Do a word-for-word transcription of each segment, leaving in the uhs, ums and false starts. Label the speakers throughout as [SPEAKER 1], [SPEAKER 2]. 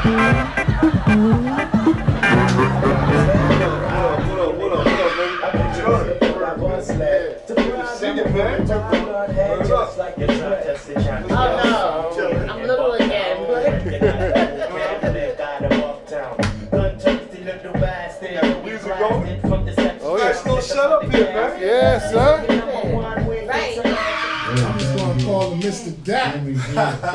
[SPEAKER 1] I'm little again.
[SPEAKER 2] Oh yeah, still shut up here, man. Yeah, sir.
[SPEAKER 1] Right.
[SPEAKER 3] I'm just gonna call him Mister Dak. With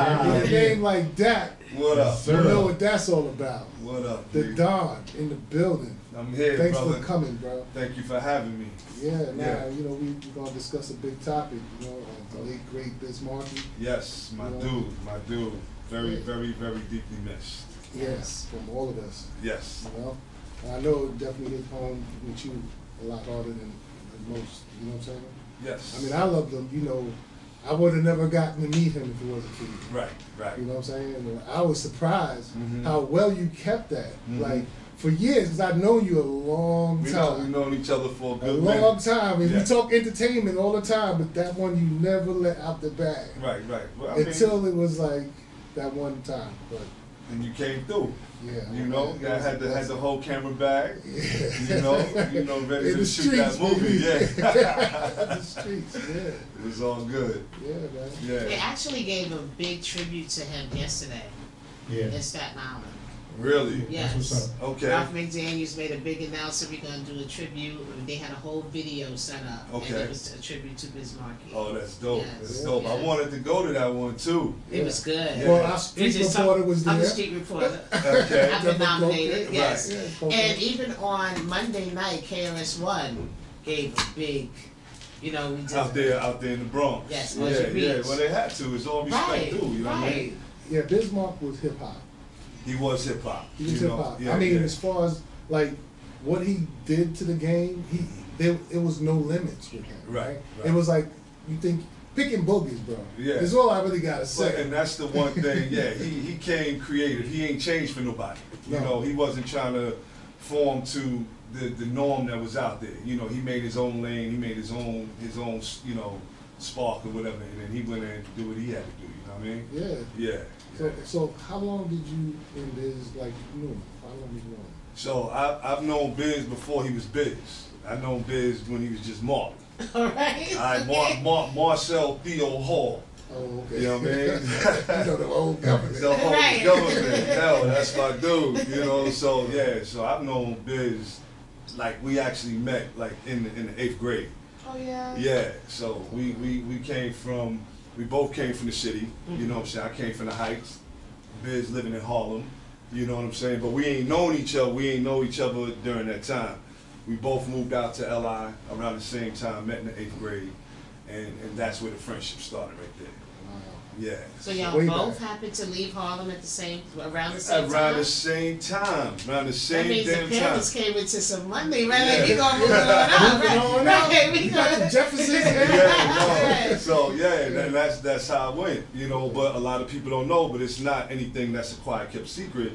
[SPEAKER 3] a name like Dak,
[SPEAKER 2] What up?
[SPEAKER 3] you know what that's all about.
[SPEAKER 2] What up,
[SPEAKER 3] The
[SPEAKER 2] dude?
[SPEAKER 3] Don in the building.
[SPEAKER 2] I'm here,
[SPEAKER 3] Thanks
[SPEAKER 2] brother.
[SPEAKER 3] for coming, bro.
[SPEAKER 2] Thank you for having me.
[SPEAKER 3] Yeah, now,
[SPEAKER 2] Yeah.
[SPEAKER 3] you know, we, we're gonna discuss a big topic, you know, uh, the late great Biz Markie.
[SPEAKER 2] Yes, my
[SPEAKER 3] Yeah.
[SPEAKER 2] dude, my dude. Very,
[SPEAKER 3] Yeah.
[SPEAKER 2] very, very deeply missed.
[SPEAKER 3] Yes, from all of us,
[SPEAKER 2] Yes.
[SPEAKER 3] you know. And I know it definitely hit home with you a lot harder than, than most, you know what I'm saying?
[SPEAKER 2] Yes.
[SPEAKER 3] I mean, I love them, you know, I would have never gotten to meet him if it wasn't for you.
[SPEAKER 2] Right, right.
[SPEAKER 3] You know what I'm saying? And I was surprised
[SPEAKER 2] Mhm.
[SPEAKER 3] how well you kept that.
[SPEAKER 2] Mhm.
[SPEAKER 3] Like, for years, because I've known you a long
[SPEAKER 2] We know,
[SPEAKER 3] time.
[SPEAKER 2] we've known each other for a
[SPEAKER 3] a
[SPEAKER 2] good
[SPEAKER 3] long
[SPEAKER 2] minute.
[SPEAKER 3] time. And
[SPEAKER 2] Yeah.
[SPEAKER 3] we talk entertainment all the time, but that one you never let out the bag.
[SPEAKER 2] Right, right. Well, I mean,
[SPEAKER 3] Until it was like that one time. But
[SPEAKER 2] and you came through.
[SPEAKER 3] yeah.
[SPEAKER 2] You know,
[SPEAKER 3] it
[SPEAKER 2] I
[SPEAKER 3] was
[SPEAKER 2] had
[SPEAKER 3] a
[SPEAKER 2] the had the
[SPEAKER 3] blessing.
[SPEAKER 2] whole camera bag.
[SPEAKER 3] Yeah.
[SPEAKER 2] You know, you know, ready
[SPEAKER 3] In
[SPEAKER 2] to
[SPEAKER 3] the
[SPEAKER 2] shoot
[SPEAKER 3] streets,
[SPEAKER 2] that movie.
[SPEAKER 3] baby.
[SPEAKER 2] Yeah.
[SPEAKER 3] the streets, yeah.
[SPEAKER 2] It was all good.
[SPEAKER 3] Yeah, man.
[SPEAKER 1] They
[SPEAKER 2] Yeah.
[SPEAKER 1] actually gave a big tribute to him yesterday
[SPEAKER 4] Yeah.
[SPEAKER 1] in Staten Island.
[SPEAKER 2] Really?
[SPEAKER 1] Yes.
[SPEAKER 4] That's what's up.
[SPEAKER 2] Okay.
[SPEAKER 1] Ralph McDaniels made a big announcement. We're gonna do a tribute. They had a whole video set up, and
[SPEAKER 2] Okay.
[SPEAKER 1] it was a tribute to Biz Markie.
[SPEAKER 2] Oh, that's dope.
[SPEAKER 1] Yes.
[SPEAKER 2] That's dope. I
[SPEAKER 1] Yes.
[SPEAKER 2] wanted to go to that one too.
[SPEAKER 1] It was good.
[SPEAKER 2] Yeah.
[SPEAKER 3] Well, our street
[SPEAKER 1] It's just
[SPEAKER 3] reporter
[SPEAKER 1] some-
[SPEAKER 3] was
[SPEAKER 1] I'm
[SPEAKER 3] there.
[SPEAKER 1] a street reporter.
[SPEAKER 2] Okay.
[SPEAKER 1] I've been nominated, yes.
[SPEAKER 3] Yeah,
[SPEAKER 1] And even on Monday night, K R S One gave a big, you know, we did
[SPEAKER 2] Out there, out there in the Bronx.
[SPEAKER 1] Yes,
[SPEAKER 2] yeah,
[SPEAKER 1] Ocean
[SPEAKER 2] yeah.
[SPEAKER 1] Beach.
[SPEAKER 2] Well, they had to. It's all respect
[SPEAKER 1] right,
[SPEAKER 2] due. You know what I
[SPEAKER 1] right.
[SPEAKER 2] mean?
[SPEAKER 3] Yeah, Bismarck was hip hop.
[SPEAKER 2] He was hip hop.
[SPEAKER 3] He was
[SPEAKER 2] you
[SPEAKER 3] hip
[SPEAKER 2] know?
[SPEAKER 3] hop.
[SPEAKER 2] Yeah,
[SPEAKER 3] I mean,
[SPEAKER 2] yeah.
[SPEAKER 3] as far as like what he did to the game, he there it was no limits with him.
[SPEAKER 2] Right,
[SPEAKER 3] Right.
[SPEAKER 2] right.
[SPEAKER 3] It was like you think picking boogies, bro.
[SPEAKER 2] Yeah.
[SPEAKER 3] That's all I really gotta
[SPEAKER 2] But,
[SPEAKER 3] say.
[SPEAKER 2] and that's the one thing. Yeah, he he came creative. He ain't changed for nobody. You
[SPEAKER 3] No.
[SPEAKER 2] know, he wasn't trying to form to the the norm that was out there. You know, he made his own lane. He made his own his own you know spark or whatever, and then he went in and do what he had to do. You know what I mean?
[SPEAKER 3] Yeah.
[SPEAKER 2] Yeah.
[SPEAKER 3] So so how long did you in Biz like know him? How long did you know him?
[SPEAKER 2] So I, I've known Biz before he was Biz. I known Biz when he was just Mark.
[SPEAKER 1] All right.
[SPEAKER 2] All right, Mar, Mar, Marcel Theo Hall.
[SPEAKER 3] Oh, okay.
[SPEAKER 2] You know what I mean?
[SPEAKER 3] you know the old government.
[SPEAKER 2] The whole
[SPEAKER 1] Right.
[SPEAKER 2] government. Hell, that's my dude. You know, so yeah. So I've known Biz, like we actually met like in the, in the eighth grade.
[SPEAKER 1] Oh yeah.
[SPEAKER 2] Yeah. So we, we, we came from, we both came from the city. You know what I'm saying? I came from the Heights. Biz living in Harlem. You know what I'm saying? But we ain't known each other. We ain't know each other during that time. We both moved out to L I around the same time, met in the eighth grade, and, and that's where the friendship started right there.
[SPEAKER 3] Wow.
[SPEAKER 2] Yeah.
[SPEAKER 1] So y'all
[SPEAKER 3] Way
[SPEAKER 1] both
[SPEAKER 3] back.
[SPEAKER 1] happened to leave Harlem at the same around the same
[SPEAKER 2] Around
[SPEAKER 1] time.
[SPEAKER 2] the same time. Around the
[SPEAKER 1] That
[SPEAKER 2] same
[SPEAKER 1] means the
[SPEAKER 2] damn time.
[SPEAKER 1] parents came into some money, right? Like,
[SPEAKER 2] Yeah.
[SPEAKER 1] we gonna move on up,
[SPEAKER 3] Moving
[SPEAKER 1] right?
[SPEAKER 3] on up.
[SPEAKER 1] Right, we
[SPEAKER 3] You got the
[SPEAKER 1] gonna-
[SPEAKER 3] Jeffersons in
[SPEAKER 2] Yeah, no.
[SPEAKER 1] Right.
[SPEAKER 2] So yeah, and that's that's how it went, you know. But a lot of people don't know. But it's not anything that's a quiet, kept secret.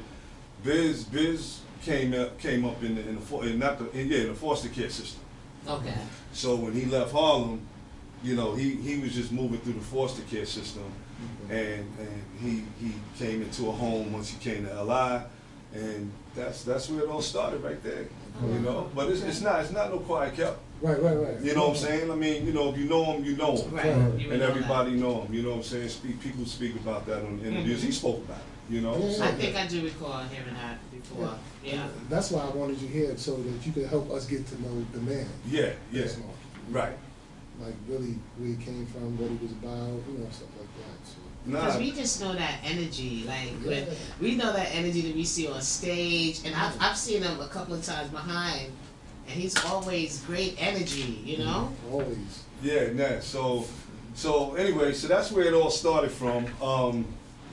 [SPEAKER 2] Biz Biz came up came up in the in the for- in not the in, yeah in the foster care system.
[SPEAKER 1] Okay.
[SPEAKER 2] So when he left Harlem, you know, he, he was just moving through the foster care system, and and he he came into a home once he came to L I, and that's that's where it all started right there, you know. But it's it's not it's not no quiet kept.
[SPEAKER 3] Right, right, right.
[SPEAKER 2] You know what I'm saying? I mean, you know, if you know him, you know him.
[SPEAKER 1] Right.
[SPEAKER 3] Right.
[SPEAKER 1] You
[SPEAKER 2] And
[SPEAKER 1] would know that.
[SPEAKER 2] everybody know him, you know what I'm saying? Speak, people speak about that on interviews.
[SPEAKER 1] Mhm.
[SPEAKER 2] He spoke about it, you know?
[SPEAKER 3] Yeah.
[SPEAKER 2] So,
[SPEAKER 1] I think I do recall hearing that before. Yeah.
[SPEAKER 3] That's why I wanted you here, so that you could help us get to know the man.
[SPEAKER 2] yeah, yeah,
[SPEAKER 3] Bismarck.
[SPEAKER 2] right.
[SPEAKER 3] Like really where he came from, what he was about, you know, stuff like that. So.
[SPEAKER 1] Because
[SPEAKER 2] Nah,
[SPEAKER 1] we just know that energy, like
[SPEAKER 3] Yeah.
[SPEAKER 1] when we know that energy that we see on stage, and I've
[SPEAKER 3] Mm-hmm.
[SPEAKER 1] I've seen him a couple of times behind, and he's always great energy, you know.
[SPEAKER 3] Always.
[SPEAKER 2] yeah, nah. So, so anyway, so that's where it all started from. Um,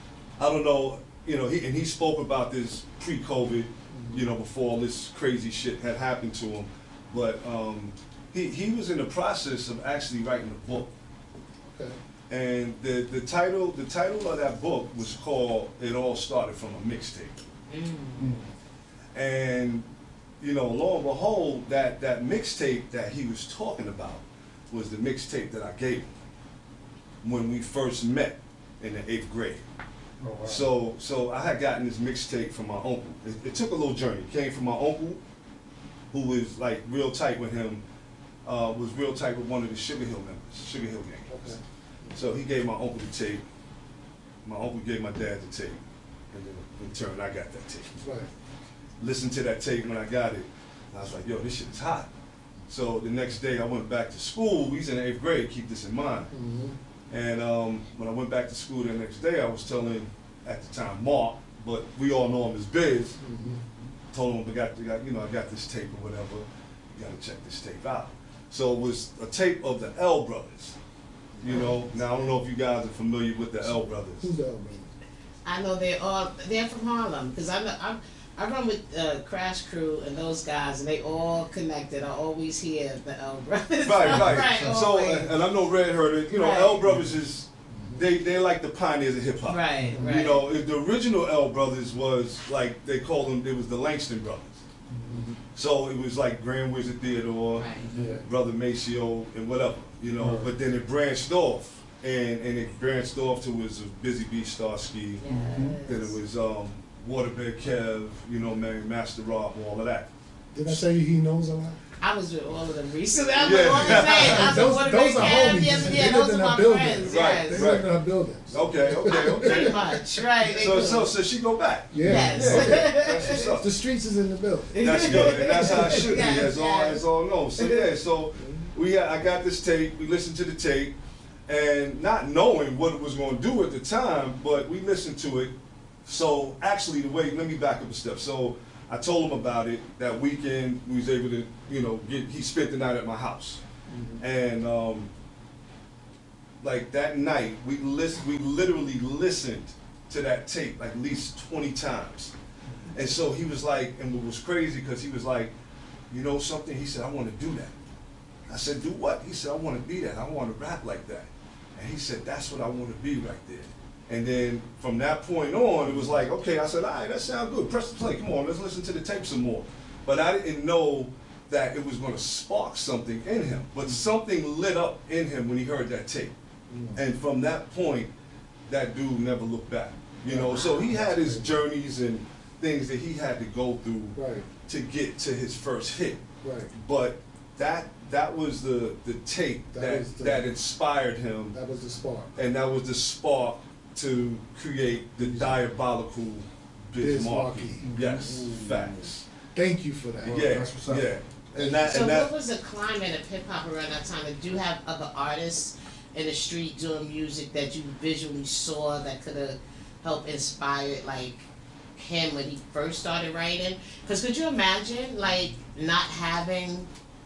[SPEAKER 2] I don't know, you know, he, and he spoke about this pre-COVID, you know, before all this crazy shit had happened to him. But um, he, he was in the process of actually writing a book.
[SPEAKER 3] Okay.
[SPEAKER 2] And the, the title the title of that book was called It All Started From a Mixtape.
[SPEAKER 1] Mm.
[SPEAKER 2] And, you know, lo and behold, that, that mixtape that he was talking about was the mixtape that I gave him when we first met in the eighth grade.
[SPEAKER 3] Oh, wow.
[SPEAKER 2] So, so I had gotten this mixtape from my uncle. It, it took a little journey. It came from my uncle, who was like real tight with him, uh, was real tight with one of the Sugar Hill members, Sugar Hill gang.
[SPEAKER 3] Okay.
[SPEAKER 2] So he gave my uncle the tape. My uncle gave my dad the tape, and then in turn I got that tape.
[SPEAKER 3] Right.
[SPEAKER 2] Listened to that tape when I got it. I was like, yo, this shit is hot. So the next day I went back to school. We was in the eighth grade. Keep this in mind.
[SPEAKER 3] Mm-hmm.
[SPEAKER 2] And um, when I went back to school the next day, I was telling, at the time, Mark, but we all know him as Biz,
[SPEAKER 3] Mm-hmm.
[SPEAKER 2] told him, I got, I got, you know, I got this tape or whatever, you gotta check this tape out. So it was a tape of the L Brothers, you know. Now, I don't know if you guys are familiar with the L Brothers.
[SPEAKER 3] Who's the other man?
[SPEAKER 1] I know they're all, they're from Harlem, because I know, I'm, I run with uh, Crash Crew and those guys, and they all connected. I always hear the L Brothers.
[SPEAKER 2] Right, right.
[SPEAKER 1] right
[SPEAKER 2] So,
[SPEAKER 1] always.
[SPEAKER 2] and, and I know Red heard it, you know,
[SPEAKER 1] Right.
[SPEAKER 2] L Brothers is, they, they're like the pioneers of hip hop.
[SPEAKER 1] Right, right.
[SPEAKER 2] You know, if the original L Brothers was like, they called them, it was the Langston Brothers.
[SPEAKER 3] Mm-hmm.
[SPEAKER 2] So it was like Grand Wizard Theodore,
[SPEAKER 1] Right.
[SPEAKER 3] Yeah.
[SPEAKER 2] Brother Maceo, and whatever, you know.
[SPEAKER 3] Right.
[SPEAKER 2] But then it branched off, and, and it branched off to was Busy Bee Starsky.
[SPEAKER 1] Yes.
[SPEAKER 2] Then it was um, Waterbed Kev, you know, man, Master Rob, all of that.
[SPEAKER 3] Did I tell you he knows a lot?
[SPEAKER 1] I was with all of them recently. I
[SPEAKER 2] Yeah.
[SPEAKER 1] was all the same. I was
[SPEAKER 3] Those-
[SPEAKER 1] with
[SPEAKER 3] those
[SPEAKER 1] Waterbury
[SPEAKER 3] are
[SPEAKER 1] Cab
[SPEAKER 3] homies.
[SPEAKER 1] the other
[SPEAKER 3] They
[SPEAKER 1] day.
[SPEAKER 3] live
[SPEAKER 1] Those
[SPEAKER 3] in
[SPEAKER 1] are
[SPEAKER 3] our
[SPEAKER 1] my
[SPEAKER 3] building.
[SPEAKER 1] friends.
[SPEAKER 2] Right,
[SPEAKER 3] They
[SPEAKER 1] Yes.
[SPEAKER 3] live in our buildings.
[SPEAKER 2] Okay, okay, okay.
[SPEAKER 1] Pretty much, right. they
[SPEAKER 2] So,
[SPEAKER 1] do.
[SPEAKER 2] so, so she go back.
[SPEAKER 3] Yeah.
[SPEAKER 1] Yes.
[SPEAKER 2] Yeah, okay. That's what's up.
[SPEAKER 3] The streets is in the building.
[SPEAKER 2] That's good, and that's how it should be,
[SPEAKER 1] Yes,
[SPEAKER 2] as all,
[SPEAKER 1] yes.
[SPEAKER 2] as all know. So yeah, so we, got- I got this tape, we listened to the tape, and not knowing what it was gonna do at the time, but we listened to it. So actually, the way, let me back up a step. So I told him about it that weekend. We was able to, you know, get. He spent the night at my house, and um, like that night, we list, we literally listened to that tape like at least twenty times. And so he was like, and what was crazy because he was like, you know something? He said, I want to do that. I said, do what? He said, I want to be that. I want to rap like that. And he said, that's what I want to be right there. And then from that point on, it was like, okay, I said, all right, that sounds good. Press the play. Come on, let's listen to the tape some more. But I didn't know that it was going to spark something in him. But something lit up in him when he heard that tape. And from that point, that dude never looked back. You know, so he had his journeys and things that he had to go through
[SPEAKER 3] Right.
[SPEAKER 2] to get to his first hit.
[SPEAKER 3] Right.
[SPEAKER 2] But that that was the the tape
[SPEAKER 3] That
[SPEAKER 2] that
[SPEAKER 3] was the-
[SPEAKER 2] that inspired him,
[SPEAKER 3] That was the spark.
[SPEAKER 2] and that was the spark to create the diabolical Biz
[SPEAKER 3] Biz
[SPEAKER 2] Markie.
[SPEAKER 3] Markie.
[SPEAKER 2] Yes,
[SPEAKER 3] Ooh.
[SPEAKER 2] facts.
[SPEAKER 3] Thank you for that.
[SPEAKER 2] Yeah,
[SPEAKER 4] that's what's up.
[SPEAKER 2] yeah. And that
[SPEAKER 1] So
[SPEAKER 2] and
[SPEAKER 1] what
[SPEAKER 2] that
[SPEAKER 1] was the climate of hip hop around that time? Did you have other artists in the street doing music that you visually saw that could have helped inspire like him when he first started writing? Because could you imagine like not having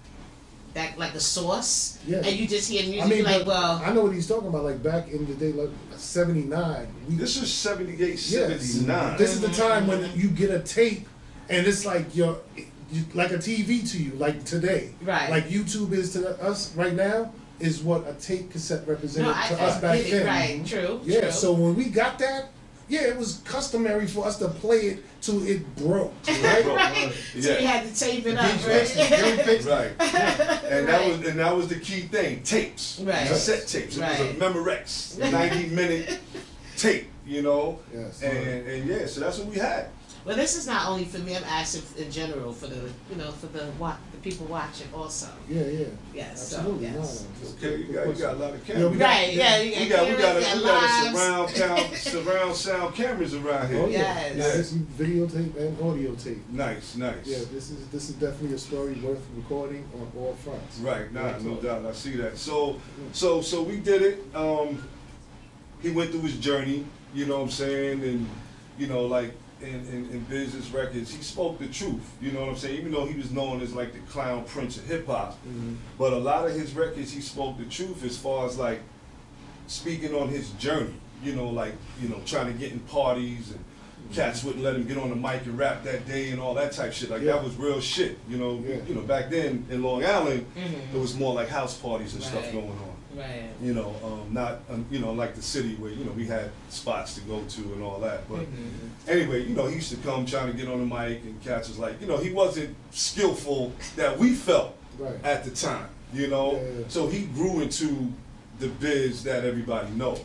[SPEAKER 1] that like a source,
[SPEAKER 3] Yeah.
[SPEAKER 1] and you just hear music
[SPEAKER 3] I mean,
[SPEAKER 1] you're like,
[SPEAKER 3] but
[SPEAKER 1] well,
[SPEAKER 3] I know what he's talking about. Like back in the day, like seventy-nine. We,
[SPEAKER 2] this is seventy-eight,
[SPEAKER 3] yes.
[SPEAKER 2] seventy-nine.
[SPEAKER 3] This is the time when you get a tape, and it's like you're, you, like a T V to you, like today.
[SPEAKER 1] Right.
[SPEAKER 3] Like YouTube is to us right now, is what a tape cassette represented
[SPEAKER 1] no, I,
[SPEAKER 3] to
[SPEAKER 1] I
[SPEAKER 3] us back
[SPEAKER 1] get it,
[SPEAKER 3] then.
[SPEAKER 1] right, true,
[SPEAKER 3] Yeah,
[SPEAKER 1] true.
[SPEAKER 3] so when we got that, yeah, it was customary for us to play it till it broke, right?
[SPEAKER 1] right. So
[SPEAKER 2] Yeah.
[SPEAKER 1] you had to tape it up,
[SPEAKER 4] Beach fixed it,
[SPEAKER 1] right?
[SPEAKER 4] Gary fixed it.
[SPEAKER 2] Right. And that
[SPEAKER 1] Right.
[SPEAKER 2] was and that was the key thing, tapes.
[SPEAKER 1] Right.
[SPEAKER 2] Cassette tapes. It was
[SPEAKER 1] Right.
[SPEAKER 2] a Memorex, ninety minute tape, you know?
[SPEAKER 3] Yes.
[SPEAKER 2] And and yeah, so that's what we had.
[SPEAKER 1] Well, this is not only for me. I'm asking in general for the, you know, for the wa- the people watching also.
[SPEAKER 3] Yeah, yeah.
[SPEAKER 1] Yes,
[SPEAKER 3] Absolutely.
[SPEAKER 1] so,
[SPEAKER 3] No,
[SPEAKER 1] yes.
[SPEAKER 3] no, just-
[SPEAKER 2] Okay, you got, you got a lot of
[SPEAKER 3] Yeah,
[SPEAKER 2] cameras.
[SPEAKER 3] we got-
[SPEAKER 1] Right, yeah, you
[SPEAKER 2] We
[SPEAKER 1] got
[SPEAKER 2] got we got a,
[SPEAKER 1] cameras,
[SPEAKER 2] we
[SPEAKER 1] got
[SPEAKER 2] got a
[SPEAKER 1] lives.
[SPEAKER 2] surround sound surround sound cameras around here.
[SPEAKER 3] Oh yeah.
[SPEAKER 1] Yes.
[SPEAKER 3] Now, this is videotape and audio tape.
[SPEAKER 2] Nice, nice.
[SPEAKER 3] Yeah, this is this is definitely a story worth recording on all fronts.
[SPEAKER 2] Right, nah, no
[SPEAKER 3] Absolutely.
[SPEAKER 2] doubt. I see that. So so so we did it. Um he went through his journey, you know what I'm saying, and you know, like in, in, in business records, he spoke the truth, you know what I'm saying, even though he was known as like the clown prince of hip hop.
[SPEAKER 3] Mhm.
[SPEAKER 2] But a lot of his records, he spoke the truth as far as like speaking on his journey, you know, like, you know, trying to get in parties and cats wouldn't let him get on the mic and rap that day and all that type shit. Like
[SPEAKER 3] Yeah.
[SPEAKER 2] that was real shit, you know.
[SPEAKER 3] Yeah.
[SPEAKER 2] You know, back then in Long Island,
[SPEAKER 1] Mhm.
[SPEAKER 2] it was more like house parties and stuff
[SPEAKER 1] Right.
[SPEAKER 2] going on.
[SPEAKER 1] Right.
[SPEAKER 2] You know, um, not um, you know like the city where you know we had spots to go to and all that. But
[SPEAKER 1] Mhm.
[SPEAKER 2] anyway, you know, he used to come trying to get on the mic, and cats was like, you know, he wasn't skillful that we felt
[SPEAKER 3] Right.
[SPEAKER 2] at the time. You know,
[SPEAKER 3] Yeah, yeah.
[SPEAKER 2] so he grew into the biz that everybody know.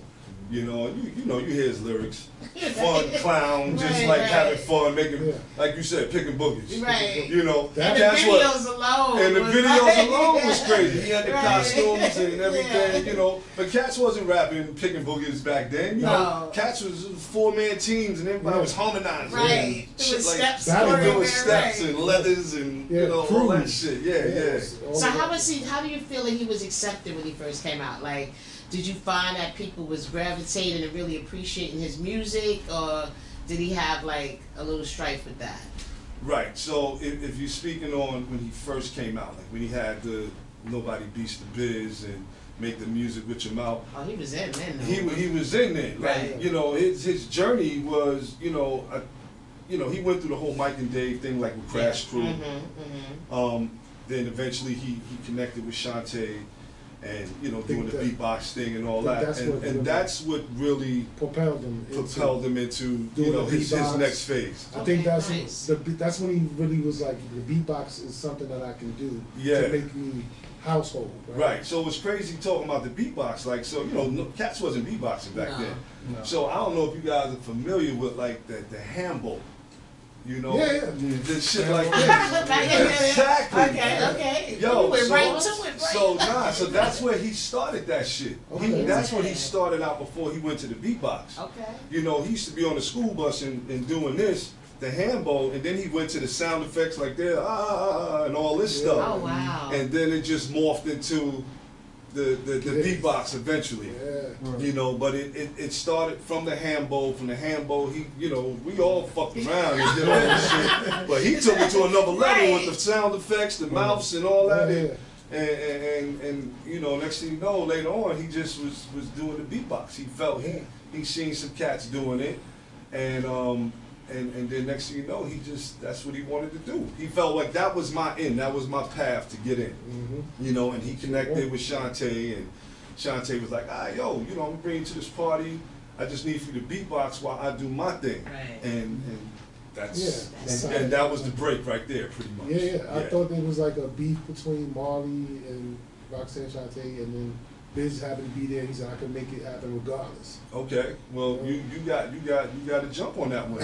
[SPEAKER 2] You know, you you know, you hear his lyrics, fun, clown, just
[SPEAKER 1] Right,
[SPEAKER 2] like
[SPEAKER 1] right.
[SPEAKER 2] having fun, making,
[SPEAKER 3] Yeah.
[SPEAKER 2] like you said, picking boogies.
[SPEAKER 1] Right.
[SPEAKER 2] You know,
[SPEAKER 3] That-
[SPEAKER 1] And the
[SPEAKER 2] that's what.
[SPEAKER 1] videos alone.
[SPEAKER 2] And the
[SPEAKER 1] was
[SPEAKER 2] videos
[SPEAKER 1] like-
[SPEAKER 2] alone was crazy. He had the
[SPEAKER 1] Right.
[SPEAKER 2] costumes and everything,
[SPEAKER 1] Yeah.
[SPEAKER 2] you know. But Cats wasn't rapping, picking boogies back then. You know,
[SPEAKER 1] No.
[SPEAKER 2] Cats was four man teams and everybody
[SPEAKER 3] Yeah.
[SPEAKER 2] was harmonizing.
[SPEAKER 1] Right.
[SPEAKER 2] And
[SPEAKER 1] Doing
[SPEAKER 2] shit like
[SPEAKER 1] steps.
[SPEAKER 3] That
[SPEAKER 2] they
[SPEAKER 3] was
[SPEAKER 2] doing
[SPEAKER 1] choreographed,
[SPEAKER 2] steps
[SPEAKER 1] right.
[SPEAKER 2] and leathers and
[SPEAKER 3] Yeah,
[SPEAKER 2] you know all that
[SPEAKER 3] cruise.
[SPEAKER 2] shit. Yeah, yeah.
[SPEAKER 3] it's all
[SPEAKER 1] So how
[SPEAKER 3] about-
[SPEAKER 1] was he? How do you feel that he was accepted when he first came out? Like, did you find that people was gravitating and really appreciating his music, or did he have like a little strife with that?
[SPEAKER 2] Right. So if, if you're speaking on when he first came out, like when he had the Nobody Beats the Biz and Make the Music with Your Mouth,
[SPEAKER 1] Oh, he was in then.
[SPEAKER 2] he wa- he was in there. Like
[SPEAKER 1] Right.
[SPEAKER 2] you know, his his journey was you know, a, you know, he went through the whole Mike and Dave thing, like with Crash Crew.
[SPEAKER 1] Mm-hmm, mm-hmm.
[SPEAKER 2] Um, then eventually he, he connected with Shantae and, you know, doing the
[SPEAKER 3] think
[SPEAKER 2] beatbox thing and all
[SPEAKER 3] think
[SPEAKER 2] that.
[SPEAKER 3] that's
[SPEAKER 2] And,
[SPEAKER 3] what
[SPEAKER 2] and
[SPEAKER 3] really
[SPEAKER 2] that's what really
[SPEAKER 3] propelled him. into-
[SPEAKER 2] propelled him into, you
[SPEAKER 3] doing
[SPEAKER 2] know,
[SPEAKER 3] the
[SPEAKER 2] his, his
[SPEAKER 3] beatbox.
[SPEAKER 2] next phase.
[SPEAKER 3] I think
[SPEAKER 1] Okay,
[SPEAKER 3] that's
[SPEAKER 1] nice.
[SPEAKER 3] the that's when he really was like, the beatbox is something that I can do
[SPEAKER 2] Yeah.
[SPEAKER 3] to make me household. Right.
[SPEAKER 2] Right. So it was crazy talking about the beatbox. Like, so, you know, no, Cats wasn't beatboxing back
[SPEAKER 1] No.
[SPEAKER 2] then.
[SPEAKER 3] No.
[SPEAKER 2] So I don't know if you guys are familiar with, like, the, the handbowl. You know?
[SPEAKER 3] Yeah, yeah.
[SPEAKER 2] The shit like
[SPEAKER 1] Yeah,
[SPEAKER 2] this.
[SPEAKER 1] yeah, yeah.
[SPEAKER 2] Exactly.
[SPEAKER 1] Okay, okay.
[SPEAKER 2] Yo,
[SPEAKER 1] you went
[SPEAKER 2] so,
[SPEAKER 1] right to it, right?
[SPEAKER 2] so nah, so that's where he started that shit. He,
[SPEAKER 3] Okay.
[SPEAKER 2] that's when he started out before he went to the beatbox.
[SPEAKER 1] Okay.
[SPEAKER 2] You know, he used to be on the school bus and, and doing this, the handball, and then he went to the sound effects like there, ah, ah, ah, and all this
[SPEAKER 3] Yeah.
[SPEAKER 1] Oh
[SPEAKER 2] stuff.
[SPEAKER 1] wow.
[SPEAKER 2] And then it just morphed into the, the, the
[SPEAKER 3] Yeah.
[SPEAKER 2] beatbox eventually.
[SPEAKER 3] Yeah.
[SPEAKER 2] You know, but it, it, it started from the handball. From the handball, he, you know, we all fucked around and did all this shit. But he took it to another level with the sound effects, the mouths, and all that.
[SPEAKER 3] Yeah,
[SPEAKER 2] And,
[SPEAKER 3] yeah.
[SPEAKER 2] and, and, and, and, you know, next thing you know, later on, he just was, was doing the beatbox. He felt
[SPEAKER 3] Yeah.
[SPEAKER 2] he he seen some cats doing it, and um and and then next thing you know, he just that's what he wanted to do. He felt like that was my end, that was my path to get in.
[SPEAKER 3] Mm-hmm.
[SPEAKER 2] You know, and he connected with Shantae, and Shantae was like, ah, yo, you know, I'm gonna bring you to this party. I just need for you to beatbox while I do my thing.
[SPEAKER 1] Right.
[SPEAKER 2] And and that's
[SPEAKER 3] Yeah.
[SPEAKER 2] and, and that was the break right there, pretty much.
[SPEAKER 3] Yeah, yeah. I thought there was like a beef between Marley and Roxanne Shante, and then Biz happened to be there. He said I could make it happen regardless.
[SPEAKER 2] Okay, well, you, you got you got you got to jump on that one.